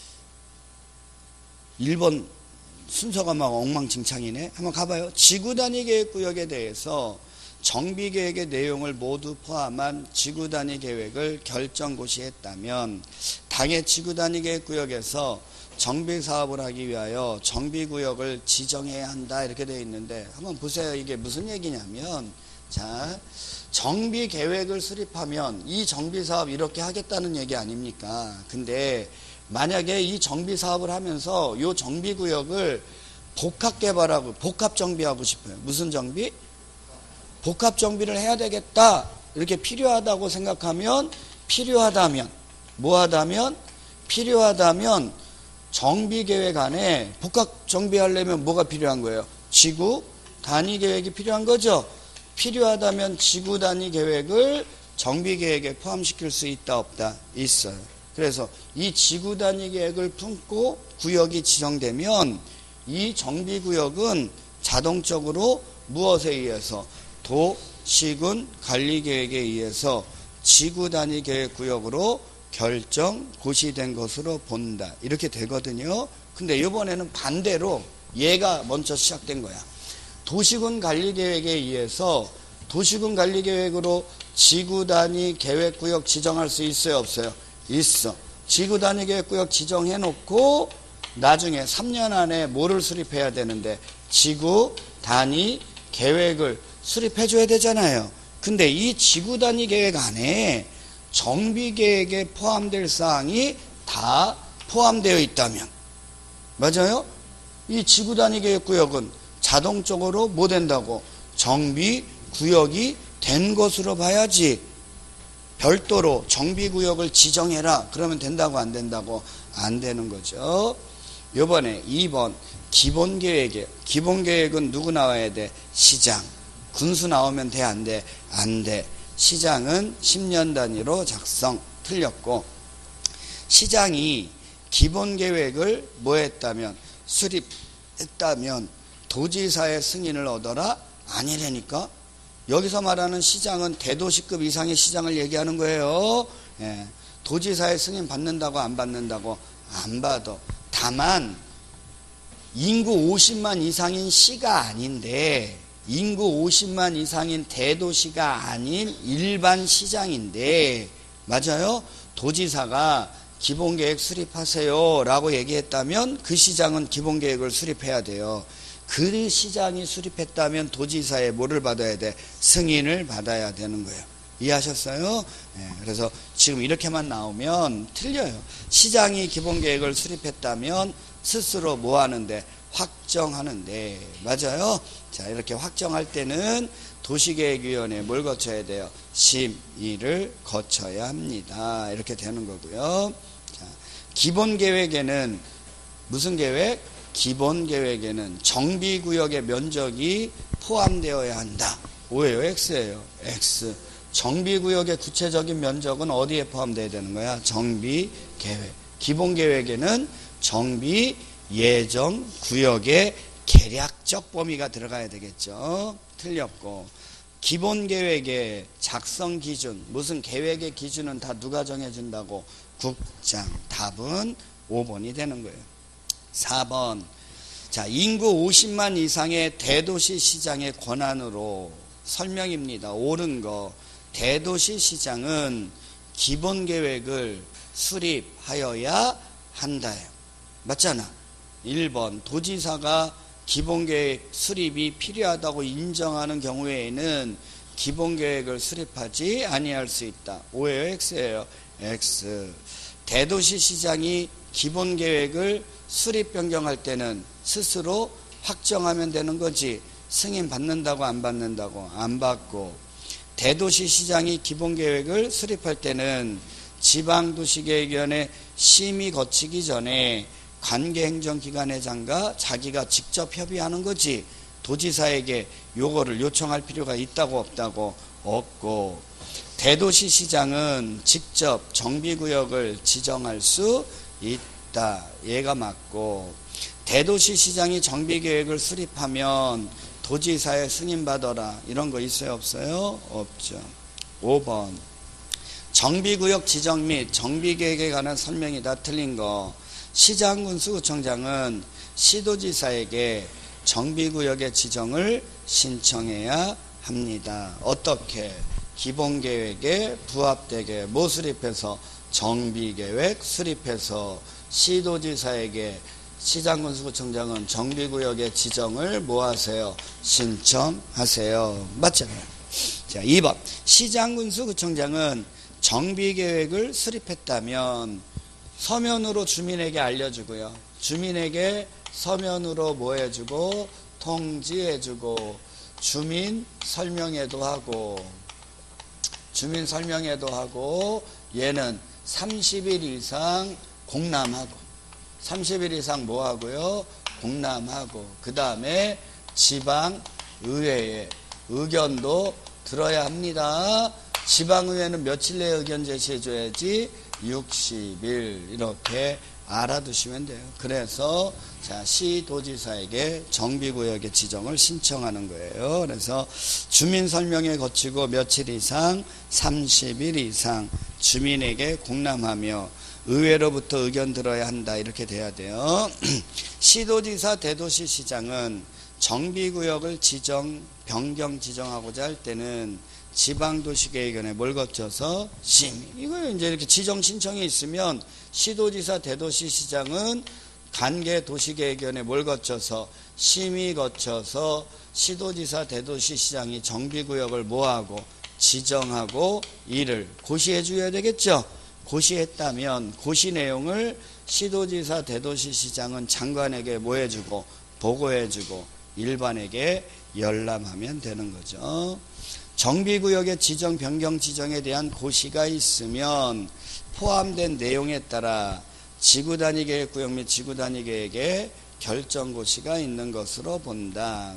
일 번 순서가 막 엉망진창이네. 한번 가봐요. 지구단위 계획구역에 대해서 정비계획의 내용을 모두 포함한 지구단위 계획을 결정고시했다면 당의 지구단위 계획구역에서 정비사업을 하기 위하여 정비구역을 지정해야 한다 이렇게 되어 있는데 한번 보세요. 이게 무슨 얘기냐면 자 정비계획을 수립하면 이 정비사업 이렇게 하겠다는 얘기 아닙니까? 근데 만약에 이 정비사업을 하면서 이 정비구역을 복합개발하고 복합정비하고 싶어요. 무슨 정비? 복합정비를 해야 되겠다 이렇게 필요하다고 생각하면 필요하다면 뭐하다면? 필요하다면 정비계획 안에 복합정비하려면 뭐가 필요한 거예요? 지구 단위계획이 필요한 거죠. 필요하다면 지구 단위 계획을 정비 계획에 포함시킬 수 있다 없다? 있어요. 그래서 이 지구 단위 계획을 품고 구역이 지정되면 이 정비 구역은 자동적으로 무엇에 의해서? 도시군 관리 계획에 의해서 지구 단위 계획 구역으로 결정 고시된 것으로 본다. 이렇게 되거든요. 근데 이번에는 반대로 얘가 먼저 시작된 거야. 도시군 관리계획에 의해서 도시군 관리계획으로 지구단위 계획구역 지정할 수 있어요 없어요? 있어. 지구단위 계획구역 지정해놓고 나중에 삼 년 안에 뭐를 수립해야 되는데 지구단위 계획을 수립해줘야 되잖아요. 근데 이 지구단위 계획 안에 정비계획에 포함될 사항이 다 포함되어 있다면 맞아요? 이 지구단위 계획구역은 자동적으로 뭐 된다고? 정비구역이 된 것으로 봐야지. 별도로 정비구역을 지정해라. 그러면 된다고 안 된다고? 안 되는 거죠. 요번에 이 번 기본계획이에요. 기본계획은 누구 나와야 돼? 시장. 군수 나오면 돼? 안 돼? 안 돼. 시장은 십 년 단위로 작성. 틀렸고, 시장이 기본계획을 뭐 했다면? 수립했다면 도지사의 승인을 얻어라? 아니라니까. 여기서 말하는 시장은 대도시급 이상의 시장을 얘기하는 거예요. 예. 도지사의 승인 받는다고 안 받는다고? 안 받아. 다만 인구 오십만 이상인 시가 아닌데, 인구 오십만 이상인 대도시가 아닌 일반 시장인데, 맞아요? 도지사가 기본계획 수립하세요 라고 얘기했다면 그 시장은 기본계획을 수립해야 돼요. 그 시장이 수립했다면 도지사의 뭐를 받아야 돼? 승인을 받아야 되는 거예요. 이해하셨어요? 네, 그래서 지금 이렇게만 나오면 틀려요. 시장이 기본계획을 수립했다면 스스로 뭐 하는데? 확정하는데. 맞아요? 자, 이렇게 확정할 때는 도시계획위원회에 뭘 거쳐야 돼요? 심의를 거쳐야 합니다. 이렇게 되는 거고요. 자, 기본계획에는 무슨 계획? 기본계획에는 정비구역의 면적이 포함되어야 한다. O예요? X예요? X. 정비구역의 구체적인 면적은 어디에 포함되어야 되는 거야? 정비계획. 기본계획에는 정비예정구역의 계략적 범위가 들어가야 되겠죠. 틀렸고, 기본계획의 작성 기준, 무슨 계획의 기준은 다 누가 정해준다고? 국장. 답은 오 번이 되는 거예요. 사 번. 자, 인구 오십만 이상의 대도시 시장의 권한으로 설명입니다. 옳은 거. 대도시 시장은 기본계획을 수립하여야 한다요. 맞잖아. 일 번. 도지사가 기본계획 수립이 필요하다고 인정하는 경우에는 기본계획을 수립하지 아니할 수 있다. O예요? X예요? X. 대도시 시장이 기본계획을 수립 변경할 때는 스스로 확정하면 되는 거지. 승인 받는다고 안 받는다고? 안 받고. 대도시 시장이 기본계획을 수립할 때는 지방도시계획위원회 심의 거치기 전에 관계행정기관회장과 자기가 직접 협의하는 거지. 도지사에게 요거를 요청할 필요가 있다고 없다고? 없고. 대도시 시장은 직접 정비구역을 지정할 수 있다. 얘가 맞고, 대도시 시장이 정비계획을 수립하면 도지사의 승인받아라. 이런 거 있어요? 없어요? 없죠. 오 번. 정비구역 지정 및 정비계획에 관한 설명이 다 틀린 거. 시장군수구청장은 시도지사에게 정비구역의 지정을 신청해야 합니다. 어떻게? 기본계획에 부합되게 뭐 수립해서? 정비계획 수립해서 시도지사에게 시장군수구청장은 정비구역의 지정을 뭐 하세요? 신청하세요. 맞잖아요. 자, 이 번. 시장군수구청장은 정비계획을 수립했다면 서면으로 주민에게 알려주고요. 주민에게 서면으로 뭐 해주고? 통지해주고, 주민 설명회도 하고, 주민 설명회도 하고, 얘는 삼십 일 이상 공람하고, 삼십 일 이상 뭐 하고요? 공람하고, 그 다음에 지방의회의 의견도 들어야 합니다. 지방의회는 며칠 내에 의견 제시해줘야지? 육십 일. 이렇게 알아두시면 돼요. 그래서 자, 시도지사에게 정비구역의 지정을 신청하는 거예요. 그래서 주민설명회 거치고 며칠 이상, 삼십 일 이상 주민에게 공람하며 의회로부터 의견 들어야 한다. 이렇게 돼야 돼요. 시도지사, 대도시시장은 정비구역을 지정, 변경 지정하고자 할 때는 지방도시계획위원회 뭘 거쳐서? 심의. 이거 이제 이렇게 지정 신청이 있으면 시도지사, 대도시시장은 관계도시계획위원회 뭘 거쳐서? 심의 거쳐서 시도지사, 대도시시장이 정비구역을 뭐하고? 지정하고 이를 고시해 줘야 되겠죠? 고시했다면 고시 내용을 시도지사, 대도시시장은 장관에게 뭐 해주고? 보고해주고 일반에게 열람하면 되는 거죠. 정비구역의 지정 변경 지정에 대한 고시가 있으면 포함된 내용에 따라 지구단위계획구역 및 지구단위계획에 결정고시가 있는 것으로 본다.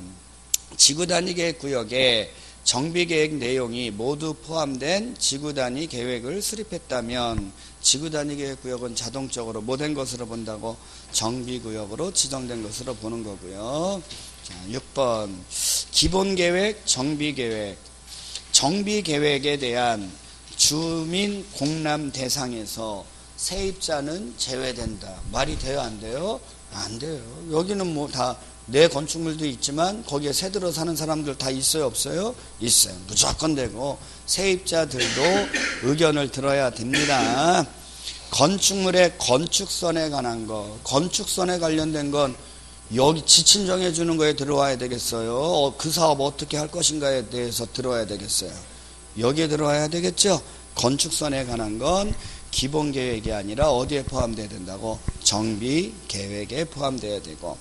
지구단위계획구역에 정비계획 내용이 모두 포함된 지구단위 계획을 수립했다면 지구단위계획구역은 자동적으로 뭐 된 것으로 본다고? 정비구역으로 지정된 것으로 보는 거고요. 자, 육 번 기본계획, 정비계획. 정비계획에 대한 주민 공람 대상에서 세입자는 제외된다. 말이 돼요, 안 돼요? 안 돼요. 여기는 뭐 다 내 건축물도 있지만 거기에 새 들어 사는 사람들 다 있어요, 없어요? 있어요. 무조건 되고 세입자들도 의견을 들어야 됩니다. 건축물의 건축선에 관한 거, 건축선에 관련된 건 여기 지침 정해주는 거에 들어와야 되겠어요? 어, 그 사업 어떻게 할 것인가에 대해서 들어와야 되겠어요? 여기에 들어와야 되겠죠? 건축선에 관한 건 기본계획이 아니라 어디에 포함되어야 된다고? 정비계획에 포함되어야 되고,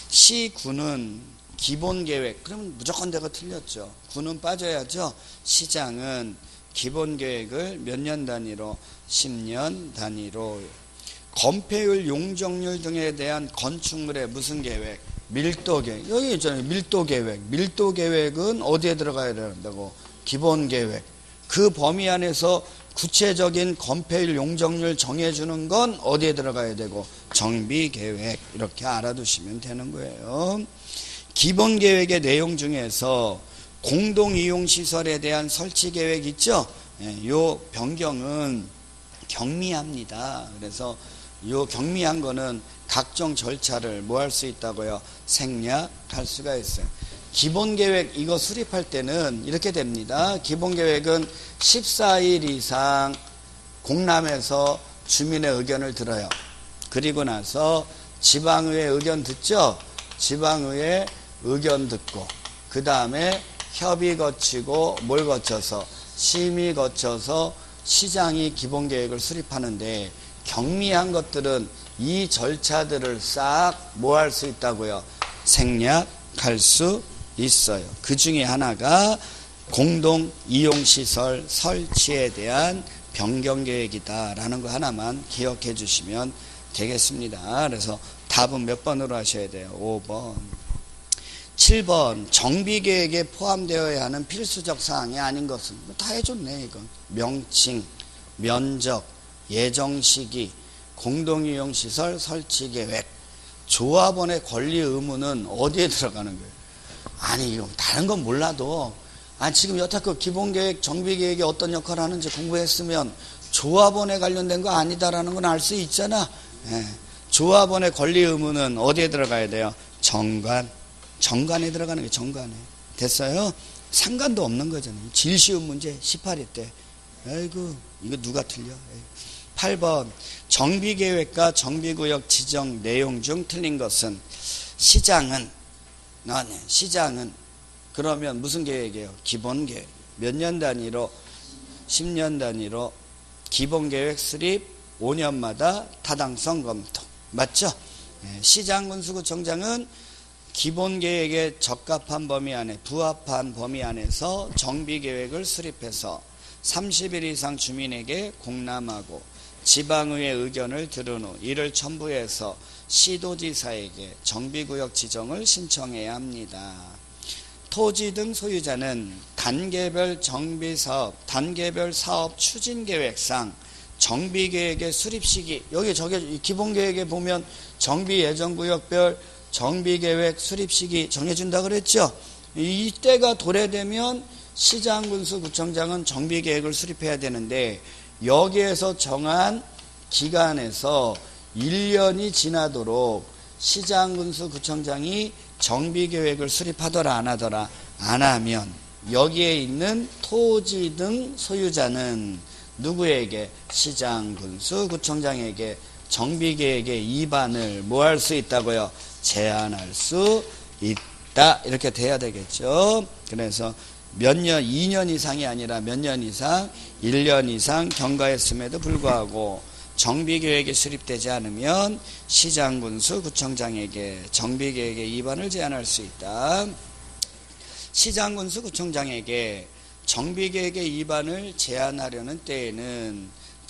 시구는 기본계획, 그러면 무조건 내가 틀렸죠. 구는 빠져야죠. 시장은 기본계획을 몇 년 단위로? 십 년 단위로. 건폐율, 용적률 등에 대한 건축물의 무슨 계획? 밀도계획. 여기 있잖아요. 밀도계획. 밀도계획은 어디에 들어가야 된다고? 기본계획. 그 범위 안에서 구체적인 건폐율, 용적률 정해주는 건 어디에 들어가야 되고? 정비계획. 이렇게 알아두시면 되는 거예요. 기본계획의 내용 중에서 공동이용시설에 대한 설치계획 있죠? 이 변경은 경미합니다. 그래서 이 경미한 거는 각종 절차를 뭐 할 수 있다고요? 생략할 수가 있어요. 기본계획 이거 수립할 때는 이렇게 됩니다. 기본계획은 십사 일 이상 공람해서 주민의 의견을 들어요. 그리고 나서 지방의회 의견 듣죠? 지방의회 의견 듣고 그 다음에 협의 거치고 뭘 거쳐서? 심의 거쳐서 시장이 기본계획을 수립하는데 경미한 것들은 이 절차들을 싹 뭐 할 수 있다고요? 생략할 수 있어요. 그 중에 하나가 공동이용시설 설치에 대한 변경계획이다라는 거 하나만 기억해 주시면 되겠습니다. 그래서 답은 몇 번으로 하셔야 돼요? 오 번. 칠 번 정비계획에 포함되어야 하는 필수적 사항이 아닌 것은 다 해줬네. 이건 명칭, 면적, 예정시기, 공동이용시설 설치계획. 조합원의 권리 의무는 어디에 들어가는 거예요? 아니 이거 다른 건 몰라도 아 지금 여태껏 기본계획, 정비계획이 어떤 역할을 하는지 공부했으면 조합원에 관련된 거 아니다라는 건 알 수 있잖아. 예. 조합원의 권리 의무는 어디에 들어가야 돼요? 정관. 정관에 들어가는 게 정관에. 됐어요? 상관도 없는 거잖아요. 제일 쉬운 문제 십팔 회 때. 아이고 이거 누가 틀려. 팔 번 정비계획과 정비구역 지정 내용 중 틀린 것은 시장은 아, 네. 시장은 그러면 무슨 계획이에요? 기본계획. 몇 년 단위로? 십 년 단위로 기본계획 수립 오 년마다 타당성 검토. 맞죠? 네. 시장군수구청장은 기본계획에 적합한 범위 안에 부합한 범위 안에서 정비계획을 수립해서 삼십 일 이상 주민에게 공람하고 지방의회 의견을 들은 후 이를 첨부해서 시도지사에게 정비구역 지정을 신청해야 합니다. 토지 등 소유자는 단계별 정비사업, 단계별 사업 추진계획상 정비계획의 수립시기, 여기 저기 기본계획에 보면 정비예정구역별 정비계획 수립시기 정해준다 그랬죠? 이때가 도래되면 시장군수구청장은 정비계획을 수립해야 되는데 여기에서 정한 기간에서 일 년이 지나도록 시장군수구청장이 정비계획을 수립하더라 안 하더라? 안 하면 여기에 있는 토지 등 소유자는 누구에게? 시장군수구청장에게 정비계획의 위반을 뭐 할 수 있다고요? 제한할 수 있다. 이렇게 돼야 되겠죠. 그래서 몇 년, 이 년 이상이 아니라 몇 년 이상, 일 년 이상 경과했음에도 불구하고 정비계획이 수립되지 않으면 시장군수 구청장에게 정비계획의 위반을 제한할 수 있다. 시장군수 구청장에게 정비계획의 위반을 제한하려는 때에는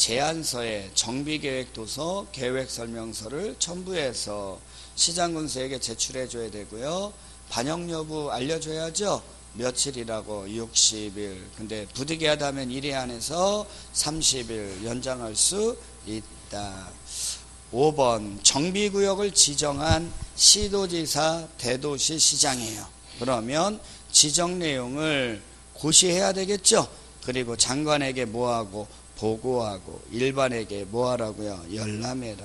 제안서에 정비계획도서 계획설명서를 첨부해서 시장군수에게 제출해 줘야 되고요. 반영 여부 알려줘야죠. 며칠이라고 육십 일. 근데 부득이하다 하면 일 회 안에서 삼십 일 연장할 수 있다. 오 번 정비구역을 지정한 시도지사, 대도시, 시장이에요. 그러면 지정 내용을 고시해야 되겠죠. 그리고 장관에게 뭐하고 보고하고 일반에게 뭐하라고요. 열람해라.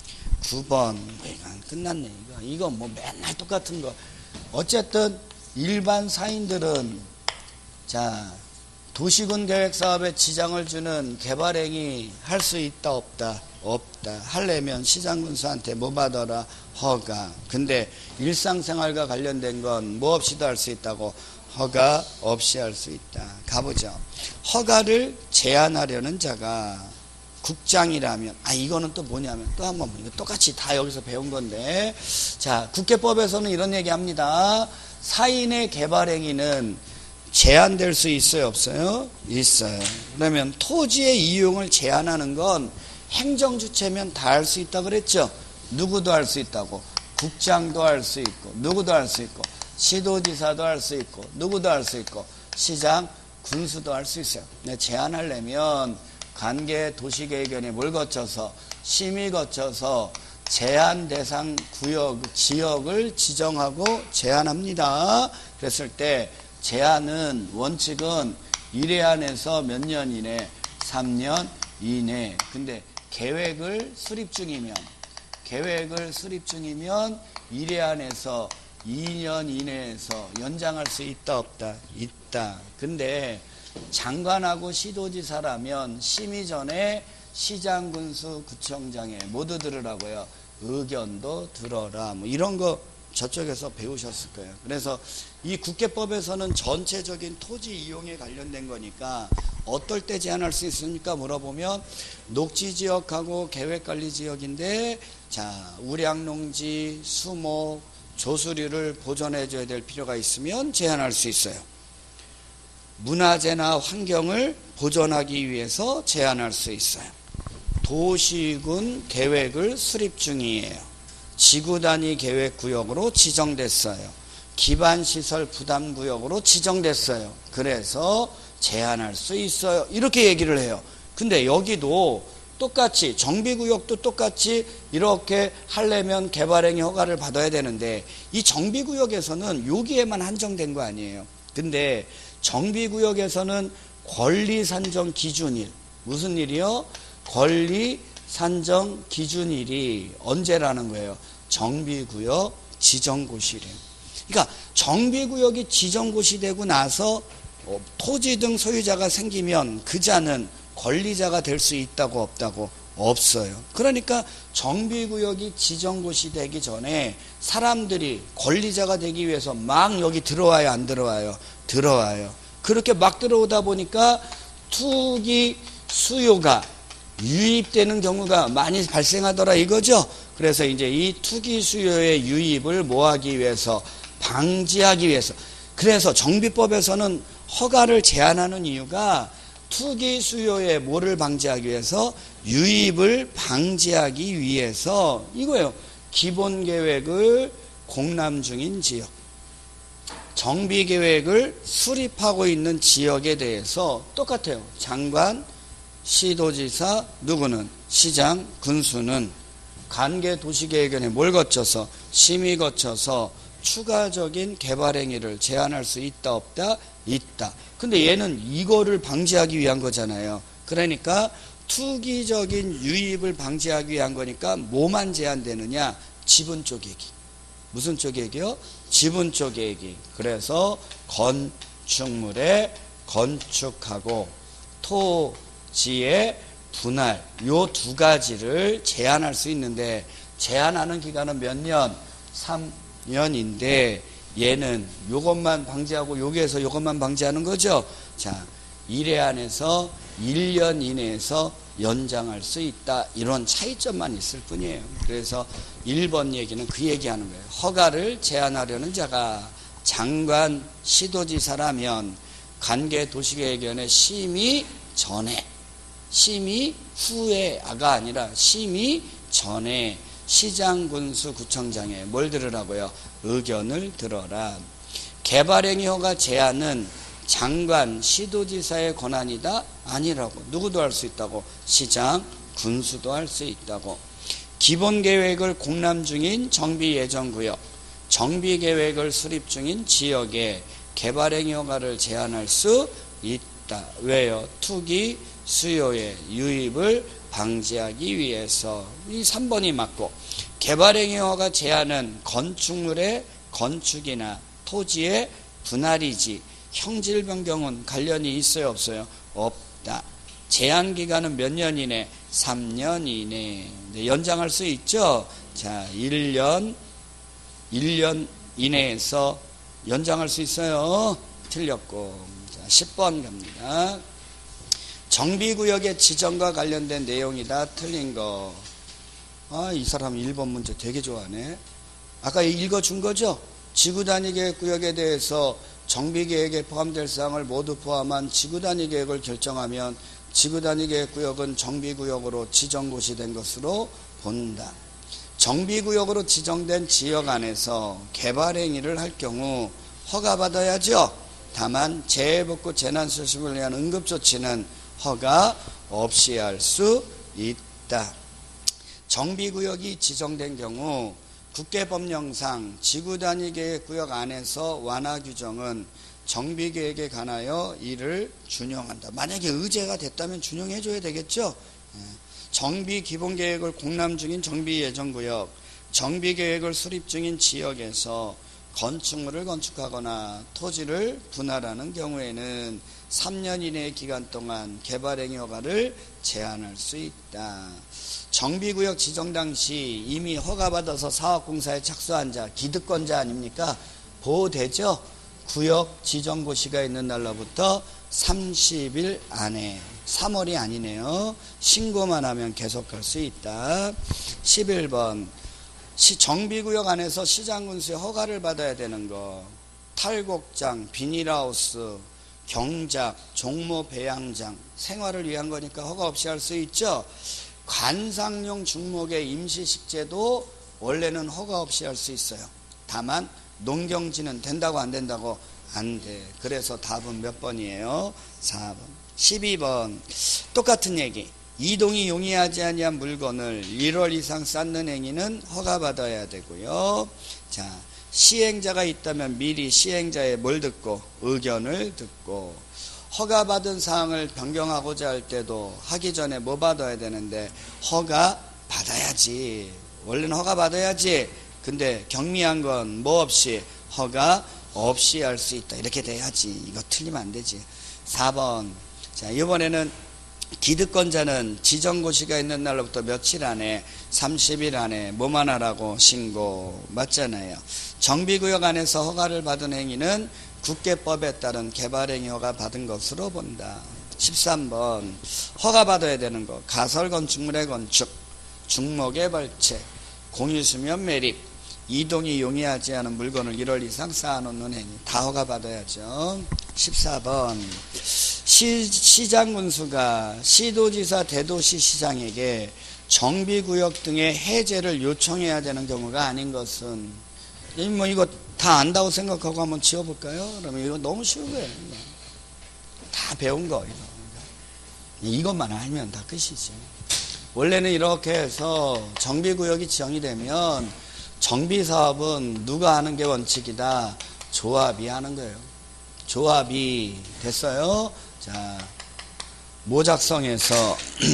구 번 이건 끝났네. 이거 이거 뭐 맨날 똑같은 거. 어쨌든 일반 사인들은 자 도시군 계획 사업에 지장을 주는 개발행위 할 수 있다 없다? 없다. 하려면 시장군수한테 뭐 받아라? 허가. 근데 일상생활과 관련된 건 뭐 없이도 할 수 있다고? 허가 없이 할 수 있다. 가보죠. 허가를 제한하려는 자가 국장이라면, 아 이거는 또 뭐냐면 또 한번 이거 똑같이 다 여기서 배운 건데, 자 국회법에서는 이런 얘기합니다. 사인의 개발행위는 제한될 수 있어요, 없어요? 있어요. 그러면 토지의 이용을 제한하는 건 행정주체면 다 할 수 있다 그랬죠. 누구도 할 수 있다고. 국장도 할 수 있고, 누구도 할 수 있고, 시도지사도 할 수 있고, 누구도 할 수 있고, 시장, 군수도 할 수 있어요. 근데 제한하려면 관계 도시계획위원회 뭘 거쳐서, 심의 거쳐서 제한 대상 구역, 지역을 지정하고 제한합니다. 그랬을 때 제한은 원칙은 일 회 안에서 몇 년 이내? 삼 년 이내. 근데 계획을 수립 중이면, 계획을 수립 중이면 일 회 안에서 이 년 이내에서 연장할 수 있다 없다? 있다. 근데 장관하고 시도지사라면 심의 전에 시장, 군수, 구청장에 모두 들으라고요. 의견도 들어라. 뭐 이런 거 저쪽에서 배우셨을 거예요. 그래서 이 국회법에서는 전체적인 토지 이용에 관련된 거니까 어떨 때 제한할 수 있습니까? 물어보면 녹지지역하고 계획관리지역인데, 자 우량농지, 수목, 조수류를 보존해 줘야 될 필요가 있으면 제한할 수 있어요. 문화재나 환경을 보존하기 위해서 제한할 수 있어요. 도시군 계획을 수립 중이에요. 지구단위 계획구역으로 지정됐어요. 기반시설 부담구역으로 지정됐어요. 그래서 제한할 수 있어요. 이렇게 얘기를 해요. 근데 여기도 똑같이 정비구역도 똑같이 이렇게 하려면 개발행위 허가를 받아야 되는데, 이 정비구역에서는 여기에만 한정된 거 아니에요. 근데 정비구역에서는 권리산정 기준일, 무슨 일이요? 권리산정 기준일이 언제라는 거예요? 정비구역 지정고시래요. 그러니까 정비구역이 지정고시 되고 나서 토지 등 소유자가 생기면 그 자는 권리자가 될 수 있다고 없다고? 없어요. 그러니까 정비구역이 지정고시 되기 전에 사람들이 권리자가 되기 위해서 막 여기 들어와요, 안 들어와요? 들어와요. 그렇게 막 들어오다 보니까 투기 수요가 유입되는 경우가 많이 발생하더라 이거죠. 그래서 이제 이 투기 수요의 유입을 뭐하기 위해서? 방지하기 위해서. 그래서 정비법에서는 허가를 제한하는 이유가 투기 수요의 뭐를 방지하기 위해서? 유입을 방지하기 위해서 이거예요. 기본계획을 공람 중인 지역, 정비계획을 수립하고 있는 지역에 대해서 똑같아요. 장관, 시도지사, 누구는? 시장, 군수는 관계도시계획위원회 뭘 거쳐서? 심의 거쳐서 추가적인 개발행위를 제한할 수 있다 없다? 있다. 근데 얘는 이거를 방지하기 위한 거잖아요. 그러니까 투기적인 유입을 방지하기 위한 거니까 뭐만 제한되느냐? 지분 쪽 얘기. 무슨 쪽 얘기요? 지분 쪽 얘기. 그래서 건축물에 건축하고 토지의 분할, 요 두 가지를 제한할 수 있는데, 제한하는 기간은 몇 년? 삼 년인데 얘는 요것만 방지하고 여기에서 요것만 방지하는 거죠. 자, 일 회 안에서 일 년 이내에서 연장할 수 있다. 이런 차이점만 있을 뿐이에요. 그래서 일 번 얘기는 그 얘기하는 거예요. 허가를 제한하려는 자가 장관, 시도지사라면 관계 도시계획위원회 심의 전에, 심의 후에가 아니라 심의 전에 시장, 군수, 구청장에 뭘 들으라고요? 의견을 들어라. 개발행위 허가 제한은 장관, 시도지사의 권한이다? 아니라고. 누구도 할 수 있다고. 시장, 군수도 할 수 있다고. 기본계획을 공람 중인 정비예정구역, 정비계획을 수립 중인 지역에 개발행위 허가를 제한할 수 있다. 왜요? 투기, 수요의 유입을 방지하기 위해서. 이 삼 번이 맞고, 개발행위 허가 제한은 건축물의 건축이나 토지의 분할이지 형질 변경은 관련이 있어요, 없어요? 없다. 제한 기간은 몇 년 이내? 삼 년 이내. 연장할 수 있죠? 자, 일 년, 일 년 이내에서 연장할 수 있어요. 틀렸고. 자, 십 번 갑니다. 정비구역의 지정과 관련된 내용이다. 틀린 거. 아, 이 사람 일 번 문제 되게 좋아하네. 아까 읽어준 거죠? 지구단위계획구역에 대해서 정비계획에 포함될 사항을 모두 포함한 지구단위계획을 결정하면 지구단위계획구역은 정비구역으로 지정곳이 된 것으로 본다. 정비구역으로 지정된 지역 안에서 개발행위를 할 경우 허가받아야죠. 다만 재해복구 재난수습을 위한 응급조치는 허가 없이 할 수 있다. 정비구역이 지정된 경우 국계법령상 지구단위계획구역 안에서 완화 규정은 정비계획에 관하여 이를 준용한다. 만약에 의제가 됐다면 준용해줘야 되겠죠. 정비기본계획을 공람 중인 정비예정구역, 정비계획을 수립 중인 지역에서 건축물을 건축하거나 토지를 분할하는 경우에는 삼 년 이내의 기간 동안 개발행위 허가를 제한할 수 있다. 정비구역 지정 당시 이미 허가받아서 사업공사에 착수한 자, 기득권자 아닙니까? 보호되죠? 구역 지정고시가 있는 날로부터 삼십 일 안에, 삼월이 아니네요. 신고만 하면 계속할 수 있다. 십일 번 정비구역 안에서 시장군수의 허가를 받아야 되는 거. 탈곡장, 비닐하우스, 경작, 종모 배양장, 생활을 위한 거니까 허가 없이 할 수 있죠. 관상용 중목의 임시식재도 원래는 허가 없이 할 수 있어요. 다만 농경지는 된다고 안 된다고? 안 돼. 그래서 답은 몇 번이에요? 사 번. 십이 번 똑같은 얘기. 이동이 용이하지 아니한 물건을 일월 이상 쌓는 행위는 허가받아야 되고요. 자, 시행자가 있다면 미리 시행자의 뭘 듣고? 의견을 듣고. 허가받은 사항을 변경하고자 할 때도 하기 전에 뭐 받아야 되는데? 허가 받아야지. 원래는 허가 받아야지. 근데 경미한 건 뭐 없이? 허가 없이 할 수 있다. 이렇게 돼야지. 이거 틀리면 안 되지. 사 번. 자, 이번에는 기득권자는 지정고시가 있는 날로부터 며칠 안에, 삼십 일 안에 뭐만 하라고? 신고. 맞잖아요. 정비구역 안에서 허가를 받은 행위는 국계법에 따른 개발행위 허가 받은 것으로 본다. 십삼 번 허가받아야 되는 거. 가설건축물의 건축, 중목의 발책, 공유수면 매립, 이동이 용이하지 않은 물건을 일월 이상 쌓아놓는 행위 다 허가받아야죠. 십사 번 시, 시장군수가 시도지사, 대도시 시장에게 정비구역 등의 해제를 요청해야 되는 경우가 아닌 것은, 뭐 이거 다 안다고 생각하고 한번 지어볼까요? 그러면 이거 너무 쉬운 거예요. 다 배운 거. 이거. 이것만 알면 다 끝이지. 원래는 이렇게 해서 정비구역이 지정이 되면 정비사업은 누가 하는 게 원칙이다? 조합이 하는 거예요. 조합이 됐어요. 자, 뭐 작성해서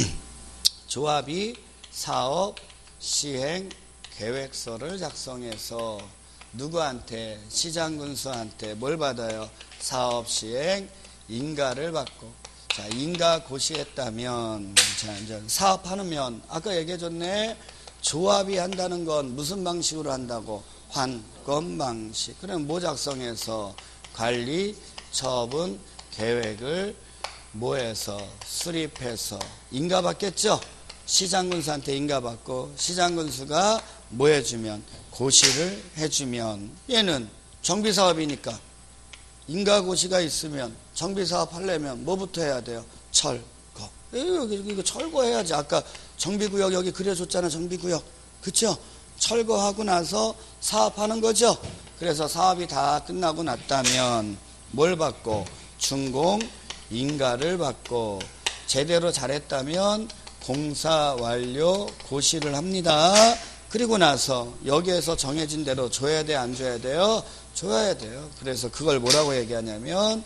조합이 사업 시행 계획서를 작성해서 누구한테? 시장군수한테 뭘 받아요? 사업 시행 인가를 받고. 자, 인가 고시했다면, 자, 이제 사업하면, 아까 얘기해줬네. 조합이 한다는 건 무슨 방식으로 한다고? 환권 방식. 그럼 뭐 작성해서? 관리, 처분, 계획을 뭐해서? 수립해서. 인가 받겠죠? 시장군수한테 인가 받고, 시장군수가 뭐 해주면? 고시를 해주면, 얘는 정비사업이니까 인가고시가 있으면 정비사업 하려면 뭐부터 해야 돼요? 철거. 이거, 이거 철거해야지. 아까 정비구역 여기 그려줬잖아. 정비구역. 그쵸? 철거하고 나서 사업하는 거죠. 그래서 사업이 다 끝나고 났다면 뭘 받고? 준공 인가를 받고, 제대로 잘했다면 공사 완료 고시를 합니다. 그리고 나서 여기에서 정해진 대로 줘야 돼, 안 줘야 돼요? 줘야 돼요. 그래서 그걸 뭐라고 얘기하냐면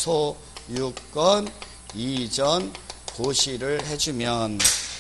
소유권 이전 고시를 해주면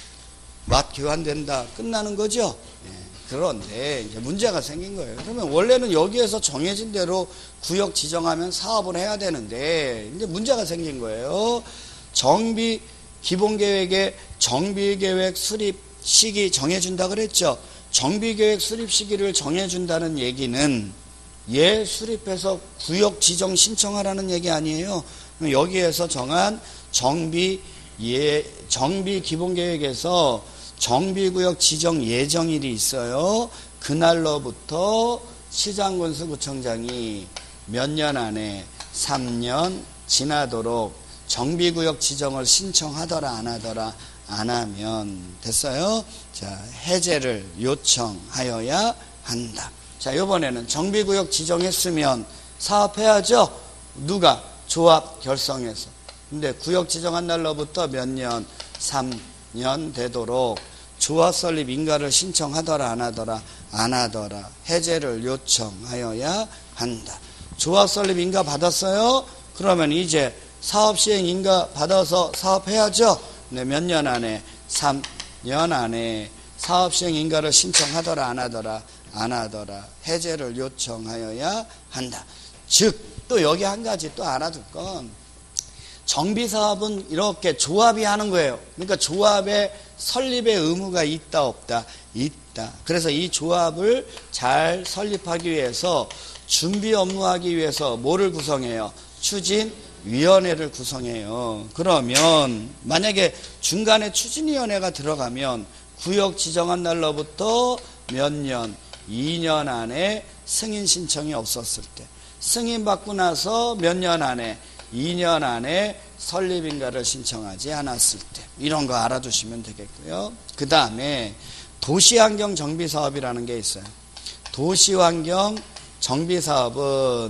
맛 교환된다. 끝나는 거죠. 예. 그런데 이제 문제가 생긴 거예요. 그러면 원래는 여기에서 정해진 대로 구역 지정하면 사업을 해야 되는데 이제 문제가 생긴 거예요. 정비 기본계획에 정비계획 수립 시기 정해준다 그랬죠. 정비계획 수립 시기를 정해준다는 얘기는 얘 수립해서 구역 지정 신청하라는 얘기 아니에요. 여기에서 정한 정비 예 정비 기본계획에서 정비구역 지정 예정일이 있어요. 그날로부터 시장군수구청장이 몇 년 안에 삼 년 지나도록 정비구역 지정을 신청하더라 안 하더라. 안 하면 됐어요. 자, 해제를 요청하여야 한다. 자, 이번에는 정비구역 지정했으면 사업해야죠. 누가? 조합 결성해서. 근데 구역 지정한 날로부터 몇 년? 삼 년 되도록 조합 설립 인가를 신청하더라 안 하더라? 안 하더라. 해제를 요청하여야 한다. 조합 설립 인가 받았어요? 그러면 이제 사업 시행 인가 받아서 사업해야죠. 네, 몇 년 안에? 삼 년 안에 사업 시행 인가를 신청하더라 안 하더라? 안 하더라. 해제를 요청하여야 한다. 즉, 또 여기 한 가지 또 알아둘 건 정비사업은 이렇게 조합이 하는 거예요. 그러니까 조합에 설립의 의무가 있다 없다? 있다. 그래서 이 조합을 잘 설립하기 위해서 준비 업무하기 위해서 뭐를 구성해요? 추진위원회를 구성해요. 그러면 만약에 중간에 추진위원회가 들어가면 구역 지정한 날로부터 몇 년? 이 년 안에 승인 신청이 없었을 때, 승인 받고 나서 몇 년 안에? 이 년 안에 설립인가를 신청하지 않았을 때, 이런 거 알아두시면 되겠고요. 그 다음에 도시환경 정비사업이라는 게 있어요. 도시환경 정비사업은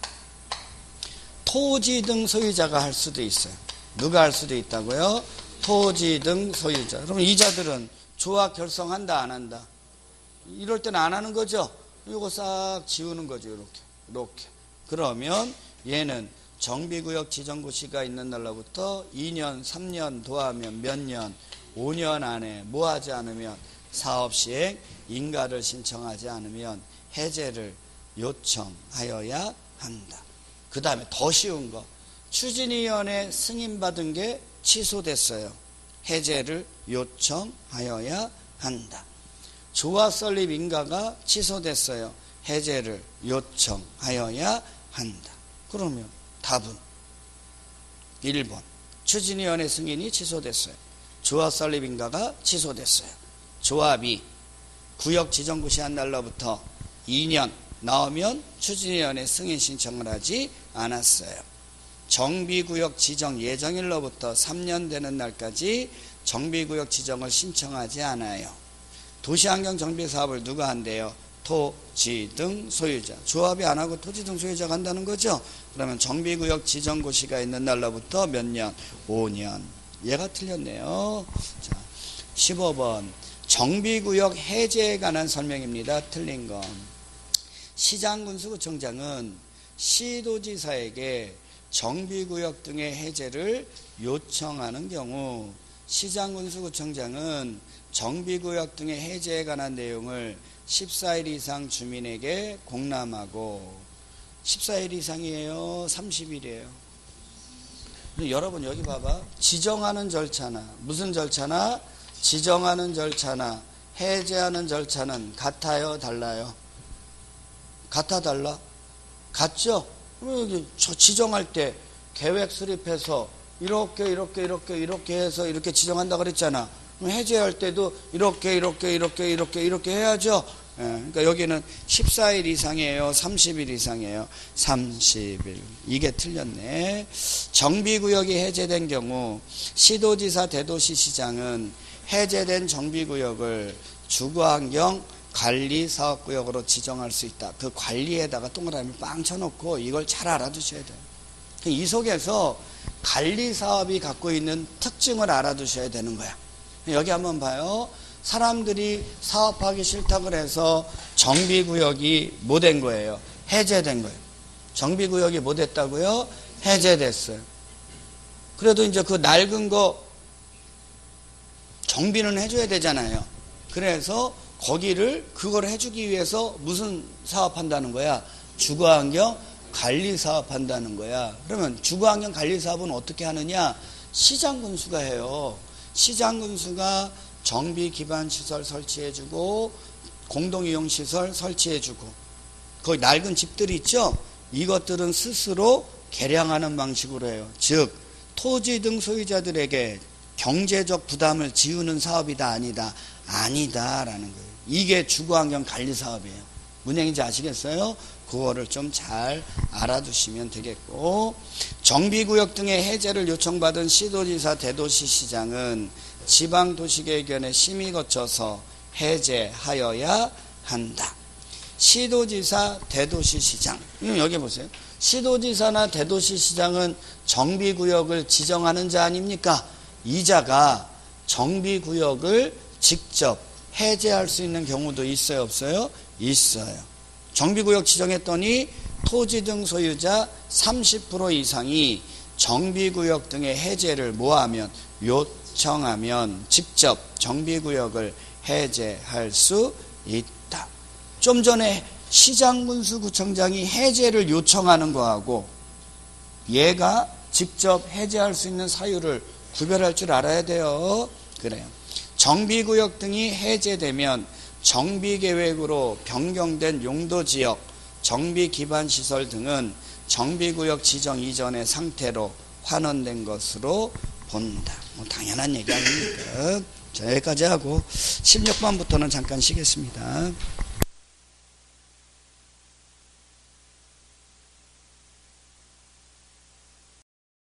토지 등 소유자가 할 수도 있어요. 누가 할 수도 있다고요? 토지 등 소유자. 그러면 이자들은 조합 결성한다 안 한다? 이럴 때는 안 하는 거죠. 이거 싹 지우는 거죠. 이렇게 이렇게. 그러면 얘는 정비구역 지정고시가 있는 날로부터 이 년, 삼 년 더하면 몇 년? 오 년 안에 뭐 하지 않으면? 사업시행 인가를 신청하지 않으면 해제를 요청하여야 한다. 그 다음에 더 쉬운 거, 추진위원회 승인받은 게 취소됐어요. 해제를 요청하여야 한다. 조합 설립 인가가 취소됐어요. 해제를 요청하여야 한다. 그러면 답은 일 번 추진위원회 승인이 취소됐어요. 조합 설립 인가가 취소됐어요. 조합이 구역 지정고시한 날로부터 이 년 나오면 추진위원회 승인 신청을 하지 않았어요. 정비구역 지정 예정일로부터 삼 년 되는 날까지 정비구역 지정을 신청하지 않아요. 도시환경 정비사업을 누가 한대요? 토지 등 소유자. 조합이 안 하고 토지 등 소유자가 한다는 거죠. 그러면 정비구역 지정고시가 있는 날로부터 몇 년? 오 년. 얘가 틀렸네요. 자, 십오 번 정비구역 해제에 관한 설명입니다. 틀린 건 시장군수구청장은 시도지사에게 정비구역 등의 해제를 요청하는 경우 시장군수구청장은 정비구역 등의 해제에 관한 내용을 십사 일 이상 주민에게 공람하고, 십사 일 이상이에요? 삼십 일이에요? 여러분 여기 봐봐. 지정하는 절차나 무슨 절차나 지정하는 절차나 해제하는 절차는 같아요? 달라요? 같아 달라? 같죠? 여기 저 지정할 때 계획 수립해서 이렇게 이렇게 이렇게 이렇게 해서 이렇게 지정한다 그랬잖아. 해제할 때도 이렇게 이렇게 이렇게 이렇게 이렇게 해야죠. 예, 그러니까 여기는 십사 일 이상이에요? 삼십 일 이상이에요? 삼십 일. 이게 틀렸네. 정비구역이 해제된 경우 시도지사 대도시시장은 해제된 정비구역을 주거환경 관리사업구역으로 지정할 수 있다. 그 관리에다가 동그라미 빵 쳐놓고 이걸 잘 알아두셔야 돼요. 이 속에서 관리사업이 갖고 있는 특징을 알아두셔야 되는 거야. 여기 한번 봐요. 사람들이 사업하기 싫다 그래서 정비구역이 뭐 된 거예요? 해제된 거예요. 정비구역이 뭐 됐다고요? 해제됐어요. 그래도 이제 그 낡은 거 정비는 해줘야 되잖아요. 그래서 거기를 그걸 해주기 위해서 무슨 사업한다는 거야? 주거환경 관리사업 한다는 거야. 그러면 주거환경 관리사업은 어떻게 하느냐? 시장군수가 해요. 시장군수가 정비 기반 시설 설치해주고 공동이용시설 설치해주고 거기 낡은 집들이 있죠? 이것들은 스스로 개량하는 방식으로 해요. 즉 토지 등 소유자들에게 경제적 부담을 지우는 사업이다 아니다? 아니다라는 거예요. 이게 주거환경 관리사업이에요. 무슨 얘기인지 아시겠어요? 그거를 좀 잘 알아두시면 되겠고, 정비구역 등의 해제를 요청받은 시도지사 대도시시장은 지방도시계획위원회 심의 거쳐서 해제하여야 한다. 시도지사 대도시시장, 여기 보세요. 시도지사나 대도시시장은 정비구역을 지정하는 자 아닙니까? 이 자가 정비구역을 직접 해제할 수 있는 경우도 있어요, 없어요? 있어요. 정비구역 지정했더니 토지 등 소유자 삼십 퍼센트 이상이 정비구역 등의 해제를 뭐하면 요청하면 직접 정비구역을 해제할 수 있다. 좀 전에 시장군수구청장이 해제를 요청하는 거하고 얘가 직접 해제할 수 있는 사유를 구별할 줄 알아야 돼요. 그래요. 정비구역 등이 해제되면 정비계획으로 변경된 용도지역, 정비기반시설 등은 정비구역 지정 이전의 상태로 환원된 것으로 본다. 뭐 당연한 얘기 아닙니까? 자, 여기까지 하고 십육 번부터는 잠깐 쉬겠습니다.